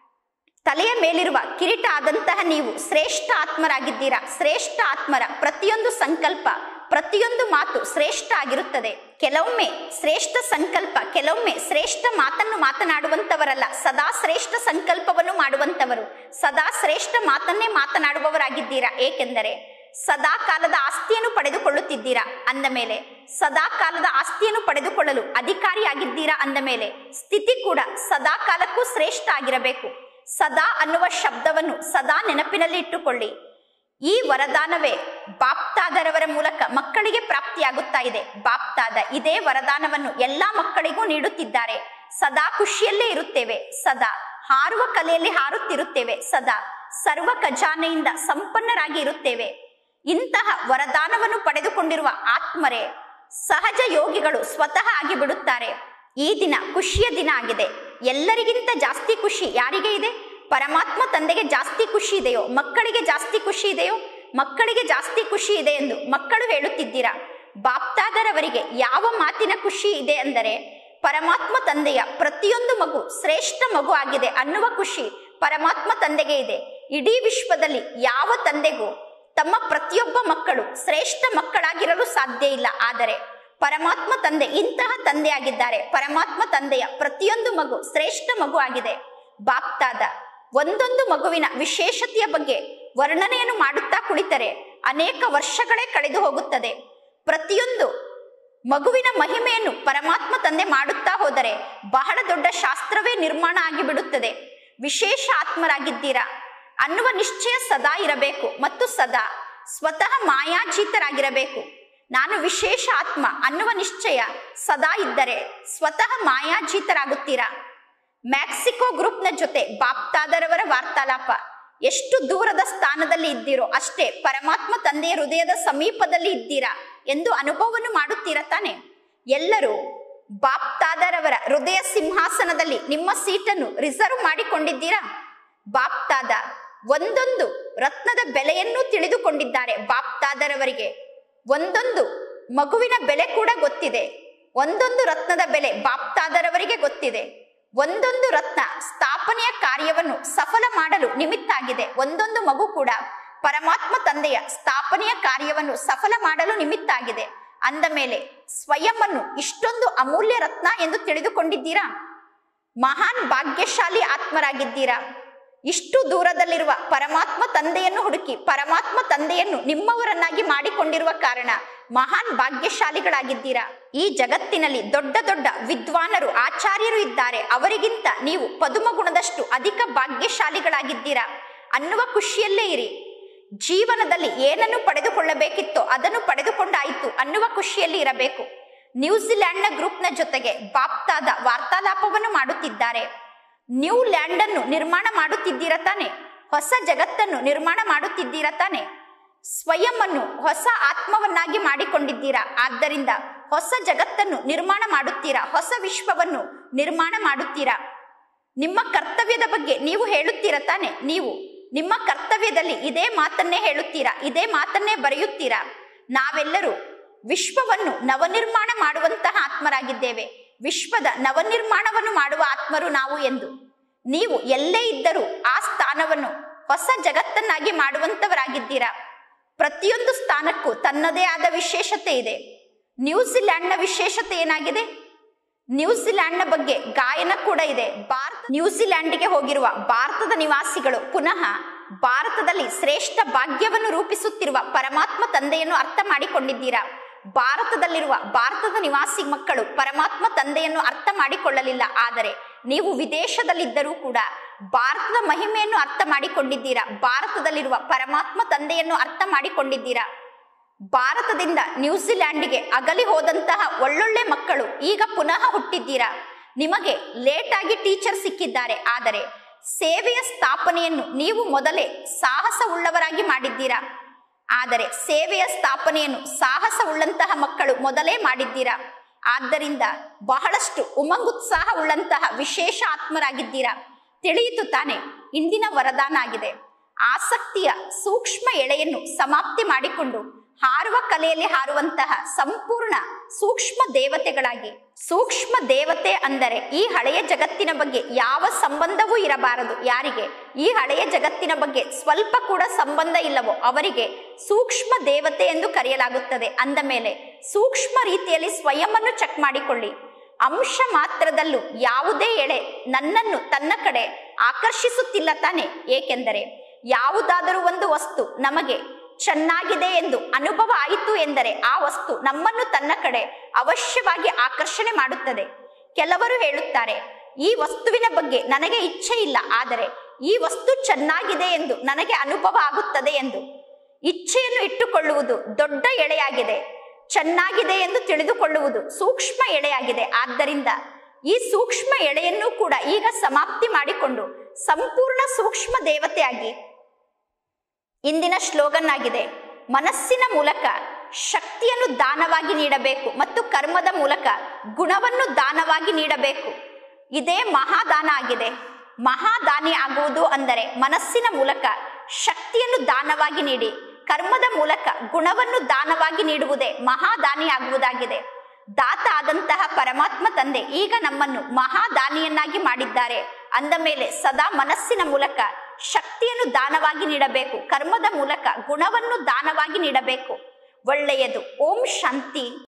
ತಲೆಯ ಮೇಲಿರುವ ಕಿರೀಟ ಆದಂತಹ ನೀವು ಶ್ರೇಷ್ಠ ಆತ್ಮರಾಗಿದ್ದೀರಾ. ಶ್ರೇಷ್ಠ ಆತ್ಮರ ಪ್ರತಿಯೊಂದು ಸಂಕಲ್ಪ, ಪ್ರತಿಯೊಂದು ಮಾತು ಶ್ರೇಷ್ಠ ಆಗಿರುತ್ತದೆ. ಕೆಲವೊಮ್ಮೆ ಶ್ರೇಷ್ಠ ಸಂಕಲ್ಪ, ಕೆಲವೊಮ್ಮೆ ಶ್ರೇಷ್ಠ ಮಾತನ್ನು ಮಾತನಾಡುವಂತವರಲ್ಲ, ಸದಾ ಶ್ರೇಷ್ಠ ಸಂಕಲ್ಪವನ್ನು ಮಾಡುವಂತವರು, ಸದಾ ಶ್ರೇಷ್ಠ ಮಾತನ್ನೇ ಮಾತನಾಡುವವರಾಗಿದ್ದೀರಾ. ಏಕೆಂದರೆ ಸದಾ ಕಾಲದ ಆಸ್ತಿಯನ್ನು ಪಡೆದುಕೊಳ್ಳುತ್ತಿದ್ದೀರಾ ಅಂದ ಮೇಲೆ, ಸದಾ ಕಾಲದ ಆಸ್ತಿಯನ್ನು ಪಡೆದುಕೊಳ್ಳಲು ಅಧಿಕಾರಿಯಾಗಿದ್ದೀರಾ ಅಂದ ಮೇಲೆ ಸ್ಥಿತಿ ಕೂಡ ಸದಾ ಕಾಲಕ್ಕೂ ಶ್ರೇಷ್ಠ ಆಗಿರಬೇಕು. ಸದಾ ಅನ್ನುವ ಶಬ್ದವನ್ನು ಸದಾ ನೆನಪಿನಲ್ಲಿ ಇಟ್ಟುಕೊಳ್ಳಿ. ಈ ವರದಾನವೇ ಬಾಪ್ತಾದರವರ ಮೂಲಕ ಮಕ್ಕಳಿಗೆ ಪ್ರಾಪ್ತಿಯಾಗುತ್ತಾ ಇದೆ. ಬಾಪ್ತಾದ ಇದೇ ವರದಾನವನ್ನು ಎಲ್ಲಾ ಮಕ್ಕಳಿಗೂ ನೀಡುತ್ತಿದ್ದಾರೆ. ಸದಾ ಖುಷಿಯಲ್ಲೇ ಇರುತ್ತೇವೆ, ಸದಾ ಹಾರುವ ಕಲೆಯಲ್ಲಿ ಹಾರುತ್ತಿರುತ್ತೇವೆ, ಸದಾ ಸರ್ವ ಖಜಾನೆಯಿಂದ ಸಂಪನ್ನರಾಗಿ ಇರುತ್ತೇವೆ. ಇಂತಹ ವರದಾನವನ್ನು ಪಡೆದುಕೊಂಡಿರುವ ಆತ್ಮರೇ ಸಹಜ ಯೋಗಿಗಳು ಸ್ವತಃ ಆಗಿ ಬಿಡುತ್ತಾರೆ. ಈ ದಿನ ಖುಷಿಯ ದಿನ ಆಗಿದೆ. ಎಲ್ಲರಿಗಿಂತ ಜಾಸ್ತಿ ಖುಷಿ ಯಾರಿಗೆ ಇದೆ? ಪರಮಾತ್ಮ ತಂದೆಗೆ ಜಾಸ್ತಿ ಖುಷಿ ಇದೆಯೋ? ಮಕ್ಕಳಿಗೆ ಜಾಸ್ತಿ ಖುಷಿ ಇದೆಯೋ? ಮಕ್ಕಳಿಗೆ ಜಾಸ್ತಿ ಖುಷಿ ಇದೆ ಎಂದು ಮಕ್ಕಳು ಹೇಳುತ್ತಿದ್ದೀರಾ. ಬಾಪ್ತಾದರವರಿಗೆ ಯಾವ ಮಾತಿನ ಖುಷಿ ಇದೆ ಅಂದರೆ, ಪರಮಾತ್ಮ ತಂದೆಯ ಪ್ರತಿಯೊಂದು ಮಗು ಶ್ರೇಷ್ಠ ಮಗು ಆಗಿದೆ ಅನ್ನುವ ಖುಷಿ ಪರಮಾತ್ಮ ತಂದೆಗೆ ಇದೆ. ಇಡೀ ವಿಶ್ವದಲ್ಲಿ ಯಾವ ತಂದೆಗೂ ತಮ್ಮ ಪ್ರತಿಯೊಬ್ಬ ಮಕ್ಕಳು ಶ್ರೇಷ್ಠ ಮಕ್ಕಳಾಗಿರಲು ಸಾಧ್ಯ ಇಲ್ಲ. ಆದರೆ ಪರಮಾತ್ಮ ತಂದೆ ಇಂತಹ ತಂದೆ ಆಗಿದ್ದಾರೆ. ಪರಮಾತ್ಮ ತಂದೆಯ ಪ್ರತಿಯೊಂದು ಮಗು ಶ್ರೇಷ್ಠ ಮಗು ಆಗಿದೆ. ಬಾಪ್ತಾದ ಒಂದೊಂದು ಮಗುವಿನ ವಿಶೇಷತೆಯ ಬಗ್ಗೆ ವರ್ಣನೆಯನ್ನು ಮಾಡುತ್ತಾ ಕುಳಿತರೆ ಅನೇಕ ವರ್ಷಗಳೇ ಕಳೆದು ಹೋಗುತ್ತದೆ. ಪ್ರತಿಯೊಂದು ಮಗುವಿನ ಮಹಿಮೆಯನ್ನು ಪರಮಾತ್ಮ ತಂದೆ ಮಾಡುತ್ತಾ ಹೋದರೆ ಬಹಳ ದೊಡ್ಡ ಶಾಸ್ತ್ರವೇ ನಿರ್ಮಾಣ ಆಗಿಬಿಡುತ್ತದೆ. ವಿಶೇಷ ಆತ್ಮರಾಗಿದ್ದೀರಾ ಅನ್ನುವ ನಿಶ್ಚಯ ಸದಾ ಇರಬೇಕು ಮತ್ತು ಸದಾ ಸ್ವತಃ ಮಾಯಾಜೀತರಾಗಿರಬೇಕು. ನಾನು ವಿಶೇಷ ಆತ್ಮ ಅನ್ನುವ ನಿಶ್ಚಯ ಸದಾ ಇದ್ದರೆ ಸ್ವತಃ ಮಾಯಾಜೀತರಾಗುತ್ತೀರಾ. ಮ್ಯಾಕ್ಸಿಕೋ ಗ್ರೂಪ್ನ ಜೊತೆ ಬಾಪ್ತಾದರವರ ವಾರ್ತಾಲಾಪ. ಎಷ್ಟು ದೂರದ ಸ್ಥಾನದಲ್ಲಿ ಇದ್ದೀರೋ ಅಷ್ಟೇ ಪರಮಾತ್ಮ ತಂದೆಯ ಹೃದಯದ ಸಮೀಪದಲ್ಲಿ ಇದ್ದೀರಾ ಎಂದು ಅನುಭವವನ್ನು ಮಾಡುತ್ತೀರಾ ತಾನೆ? ಎಲ್ಲರೂ ಬಾಪ್ತಾದರವರ ಹೃದಯ ಸಿಂಹಾಸನದಲ್ಲಿ ನಿಮ್ಮ ಸೀಟನ್ನು ರಿಸರ್ವ್ ಮಾಡಿಕೊಂಡಿದ್ದೀರಾ. ಬಾಪ್ತಾದ ಒಂದೊಂದು ರತ್ನದ ಬೆಲೆಯನ್ನು ತಿಳಿದುಕೊಂಡಿದ್ದಾರೆ. ಬಾಪ್ತಾದರವರಿಗೆ ಒಂದೊಂದು ಮಗುವಿನ ಬೆಲೆ ಕೂಡ ಗೊತ್ತಿದೆ. ಒಂದೊಂದು ರತ್ನದ ಬೆಲೆ ಬಾಪ್ತಾದರವರಿಗೆ ಗೊತ್ತಿದೆ. ಒಂದೊಂದು ರತ್ನ ಸ್ಥಾಪನೆಯ ಕಾರ್ಯವನ್ನು ಸಫಲ ಮಾಡಲು ನಿಮಿತ್ತ ಆಗಿದೆ. ಒಂದೊಂದು ಮಗು ಕೂಡ ಪರಮಾತ್ಮ ತಂದೆಯ ಸ್ಥಾಪನೆಯ ಕಾರ್ಯವನ್ನು ಸಫಲ ಮಾಡಲು ನಿಮಿತ್ತ ಆಗಿದೆ. ಅಂದ ಮೇಲೆ ಸ್ವಯಂ ಅನ್ನು ಇಷ್ಟೊಂದು ಅಮೂಲ್ಯ ರತ್ನ ಎಂದು ತಿಳಿದುಕೊಂಡಿದ್ದೀರಾ. ಮಹಾನ್ ಭಾಗ್ಯಶಾಲಿ ಆತ್ಮರಾಗಿದ್ದೀರಾ. ಇಷ್ಟು ದೂರದಲ್ಲಿರುವ ಪರಮಾತ್ಮ ತಂದೆಯನ್ನು ಹುಡುಕಿ ಪರಮಾತ್ಮ ತಂದೆಯನ್ನು ನಿಮ್ಮವರನ್ನಾಗಿ ಮಾಡಿಕೊಂಡಿರುವ ಕಾರಣ ಮಹಾನ್ ಭಾಗ್ಯಶಾಲಿಗಳಾಗಿದ್ದೀರಾ. ಈ ಜಗತ್ತಿನಲ್ಲಿ ದೊಡ್ಡ ದೊಡ್ಡ ವಿದ್ವಾನರು, ಆಚಾರ್ಯರು ಇದ್ದಾರೆ. ಅವರಿಗಿಂತ ನೀವು ಪದುಮ ಗುಣದಷ್ಟು ಅಧಿಕ ಭಾಗ್ಯಶಾಲಿಗಳಾಗಿದ್ದೀರಾ ಅನ್ನುವ ಖುಷಿಯಲ್ಲೇ ಇರಿ. ಜೀವನದಲ್ಲಿ ಏನನ್ನು ಪಡೆದುಕೊಳ್ಳಬೇಕಿತ್ತೋ ಅದನ್ನು ಪಡೆದುಕೊಂಡಾಯಿತು ಅನ್ನುವ ಖುಷಿಯಲ್ಲಿ ಇರಬೇಕು. ನ್ಯೂಜಿಲ್ಯಾಂಡ್ನ ಗ್ರೂಪ್ನ ಜೊತೆಗೆ ಬಾಪ್ತಾದ ವಾರ್ತಾಲಾಪವನ್ನು ಮಾಡುತ್ತಿದ್ದಾರೆ. ನ್ಯೂ ಲ್ಯಾಂಡ್ ಅನ್ನು ನಿರ್ಮಾಣ ಮಾಡುತ್ತಿದ್ದೀರಾ ತಾನೆ? ಹೊಸ ಜಗತ್ತನ್ನು ನಿರ್ಮಾಣ ಮಾಡುತ್ತಿದ್ದೀರಾ ತಾನೆ? ಸ್ವಯಂ ಅನ್ನು ಹೊಸ ಆತ್ಮವನ್ನಾಗಿ ಮಾಡಿಕೊಂಡಿದ್ದೀರಾ. ಆದ್ದರಿಂದ ಹೊಸ ಜಗತ್ತನ್ನು ನಿರ್ಮಾಣ ಮಾಡುತ್ತೀರಾ, ಹೊಸ ವಿಶ್ವವನ್ನು ನಿರ್ಮಾಣ ಮಾಡುತ್ತೀರಾ. ನಿಮ್ಮ ಕರ್ತವ್ಯದ ಬಗ್ಗೆ ನೀವು ಹೇಳುತ್ತೀರಾ ತಾನೆ? ನೀವು ನಿಮ್ಮ ಕರ್ತವ್ಯದಲ್ಲಿ ಇದೇ ಮಾತನ್ನೇ ಹೇಳುತ್ತೀರಾ, ಇದೇ ಮಾತನ್ನೇ ಬರೆಯುತ್ತೀರಾ. ನಾವೆಲ್ಲರೂ ವಿಶ್ವವನ್ನು ನವನಿರ್ಮಾಣ ಮಾಡುವಂತಹ ಆತ್ಮರಾಗಿದ್ದೇವೆ. ವಿಶ್ವದ ನವನಿರ್ಮಾಣವನ್ನು ಮಾಡುವ ಆತ್ಮರು ನಾವು ಎಂದು. ನೀವು ಎಲ್ಲೇ ಇದ್ದರೂ ಆ ಸ್ಥಾನವನ್ನು ಹೊಸ ಜಗತ್ತನ್ನಾಗಿ ಮಾಡುವಂತವರಾಗಿದ್ದೀರಾ. ಪ್ರತಿಯೊಂದು ಸ್ಥಾನಕ್ಕೂ ತನ್ನದೇ ಆದ ವಿಶೇಷತೆ ಇದೆ. ನ್ಯೂಜಿಲ್ಯಾಂಡ್ನ ವಿಶೇಷತೆ ಏನಾಗಿದೆ? ನ್ಯೂಜಿಲ್ಯಾಂಡ್ನ ಬಗ್ಗೆ ಗಾಯನ ಕೂಡ ಇದೆ. ಭಾರತ ನ್ಯೂಜಿಲ್ಯಾಂಡ್ಗೆ ಹೋಗಿರುವ ಭಾರತದ ನಿವಾಸಿಗಳು ಪುನಃ ಭಾರತದಲ್ಲಿ ಶ್ರೇಷ್ಠ ಭಾಗ್ಯವನ್ನು ರೂಪಿಸುತ್ತಿರುವ ಪರಮಾತ್ಮ ತಂದೆಯನ್ನು ಅರ್ಥ ಮಾಡಿಕೊಂಡಿದ್ದೀರಾ. ಭಾರತದಲ್ಲಿರುವ ಭಾರತದ ನಿವಾಸಿ ಮಕ್ಕಳು ಪರಮಾತ್ಮ ತಂದೆಯನ್ನು ಅರ್ಥ ಮಾಡಿಕೊಳ್ಳಲಿಲ್ಲ. ಆದರೆ ನೀವು ವಿದೇಶದಲ್ಲಿದ್ದರೂ ಕೂಡ ಭಾರತದ ಮಹಿಮೆಯನ್ನು ಅರ್ಥ ಮಾಡಿಕೊಂಡಿದ್ದೀರಾ. ಭಾರತದಲ್ಲಿರುವ ಪರಮಾತ್ಮ ತಂದೆಯನ್ನು ಅರ್ಥ ಮಾಡಿಕೊಂಡಿದ್ದೀರಾ. ಭಾರತದಿಂದ ನ್ಯೂಜಿಲ್ಯಾಂಡ್ಗೆ ಅಗಲಿ ಹೋದಂತಹ ಒಳ್ಳೊಳ್ಳೆ ಮಕ್ಕಳು ಈಗ ಪುನಃ ಹುಟ್ಟಿದ್ದೀರಾ. ನಿಮಗೆ ಲೇಟ್ ಆಗಿ ಟೀಚರ್ ಸಿಕ್ಕಿದ್ದಾರೆ. ಆದರೆ ಸೇವೆಯ ಸ್ಥಾಪನೆಯನ್ನು ನೀವು ಮೊದಲೇ ಸಾಹಸ ಉಳ್ಳವರಾಗಿ ಮಾಡಿದ್ದೀರಾ. ಆದರೆ ಸೇವೆಯ ಸ್ಥಾಪನೆಯನ್ನು ಸಾಹಸವುಳ್ಳಂತಹ ಮಕ್ಕಳು ಮೊದಲೇ ಮಾಡಿದ್ದೀರಾ. ಆದ್ದರಿಂದ ಬಹಳಷ್ಟು ಉಮಂಗುತ್ಸಾಹ ಉಳ್ಳಂತಹ ವಿಶೇಷ ಆತ್ಮರಾಗಿದ್ದೀರಾ. ತಿಳಿಯಿತು ತಾನೆ, ಇಂದಿನ ವರದಾನ ಆಗಿದೆ. ಆಸಕ್ತಿಯ ಸೂಕ್ಷ್ಮ ಎಳೆಯನ್ನು ಸಮಾಪ್ತಿ ಮಾಡಿಕೊಂಡು ಹಾರುವ ಕಲೆಯಲ್ಲಿ ಹಾರುವಂತಹ ಸಂಪೂರ್ಣ ಸೂಕ್ಷ್ಮ ದೇವತೆಗಳಾಗಿ. ಸೂಕ್ಷ್ಮ ದೇವತೆ ಅಂದರೆ ಈ ಹಳೆಯ ಜಗತ್ತಿನ ಬಗ್ಗೆ ಯಾವ ಸಂಬಂಧವೂ ಇರಬಾರದು. ಯಾರಿಗೆ ಈ ಹಳೆಯ ಜಗತ್ತಿನ ಬಗ್ಗೆ ಸ್ವಲ್ಪ ಕೂಡ ಸಂಬಂಧ ಇಲ್ಲವೋ ಅವರಿಗೆ ಸೂಕ್ಷ್ಮ ದೇವತೆ ಎಂದು ಕರೆಯಲಾಗುತ್ತದೆ. ಅಂದ ಮೇಲೆ ಸೂಕ್ಷ್ಮ ರೀತಿಯಲ್ಲಿ ಸ್ವಯಂವನ್ನು ಚೆಕ್ ಮಾಡಿಕೊಳ್ಳಿ. ಅಂಶ ಮಾತ್ರದಲ್ಲೂ ಯಾವುದೇ ಎಳೆ ನನ್ನನ್ನು ತನ್ನ ಕಡೆ ಆಕರ್ಷಿಸುತ್ತಿಲ್ಲ ತಾನೆ. ಏಕೆಂದರೆ ಯಾವುದಾದರೂ ಒಂದು ವಸ್ತು ನಮಗೆ ಚೆನ್ನಾಗಿದೆ ಎಂದು ಅನುಭವ ಆಯಿತು ಎಂದರೆ ಆ ವಸ್ತು ನಮ್ಮನ್ನು ತನ್ನ ಕಡೆ ಅವಶ್ಯವಾಗಿ ಆಕರ್ಷಣೆ ಮಾಡುತ್ತದೆ. ಕೆಲವರು ಹೇಳುತ್ತಾರೆ, ಈ ವಸ್ತುವಿನ ಬಗ್ಗೆ ನನಗೆ ಇಚ್ಛೆ ಇಲ್ಲ, ಆದರೆ ಈ ವಸ್ತು ಚೆನ್ನಾಗಿದೆ ಎಂದು ನನಗೆ ಅನುಭವ ಆಗುತ್ತದೆ ಎಂದು. ಇಚ್ಛೆಯನ್ನು ಇಟ್ಟುಕೊಳ್ಳುವುದು ದೊಡ್ಡ ಎಳೆಯಾಗಿದೆ. ಚೆನ್ನಾಗಿದೆ ಎಂದು ತಿಳಿದುಕೊಳ್ಳುವುದು ಸೂಕ್ಷ್ಮ ಎಳೆಯಾಗಿದೆ. ಆದ್ದರಿಂದ ಈ ಸೂಕ್ಷ್ಮ ಎಳೆಯನ್ನು ಕೂಡ ಈಗ ಸಮಾಪ್ತಿ ಮಾಡಿಕೊಂಡು ಸಂಪೂರ್ಣ ಸೂಕ್ಷ್ಮ ದೇವತೆಯಾಗಿ. ಇಂದಿನ ಸ್ಲೋಗನ್ ಆಗಿದೆ, ಮನಸ್ಸಿನ ಮೂಲಕ ಶಕ್ತಿಯನ್ನು ದಾನವಾಗಿ ನೀಡಬೇಕು ಮತ್ತು ಕರ್ಮದ ಮೂಲಕ ಗುಣವನ್ನು ದಾನವಾಗಿ ನೀಡಬೇಕು. ಇದೇ ಮಹಾದಾನ ಆಗಿದೆ. ಮಹಾದಾನಿ ಆಗುವುದು ಅಂದರೆ ಮನಸ್ಸಿನ ಮೂಲಕ ಶಕ್ತಿಯನ್ನು ದಾನವಾಗಿ ನೀಡಿ ಕರ್ಮದ ಮೂಲಕ ಗುಣವನ್ನು ದಾನವಾಗಿ ನೀಡುವುದೇ ಮಹಾದಾನಿ ಆಗುವುದಾಗಿದೆ. ದಾತ ಆದಂತಹ ಪರಮಾತ್ಮ ತಂದೆ ಈಗ ನಮ್ಮನ್ನು ಮಹಾದಾನಿಯನ್ನಾಗಿ ಮಾಡಿದ್ದಾರೆ. ಅಂದ ಮೇಲೆ ಸದಾ ಮನಸ್ಸಿನ ಮೂಲಕ ಶಕ್ತಿಯನ್ನು ದಾನವಾಗಿ ನೀಡಬೇಕು, ಕರ್ಮದ ಮೂಲಕ ಗುಣವನ್ನು ದಾನವಾಗಿ ನೀಡಬೇಕು. ಒಳ್ಳೆಯದು. ಓಂ ಶಾಂತಿ.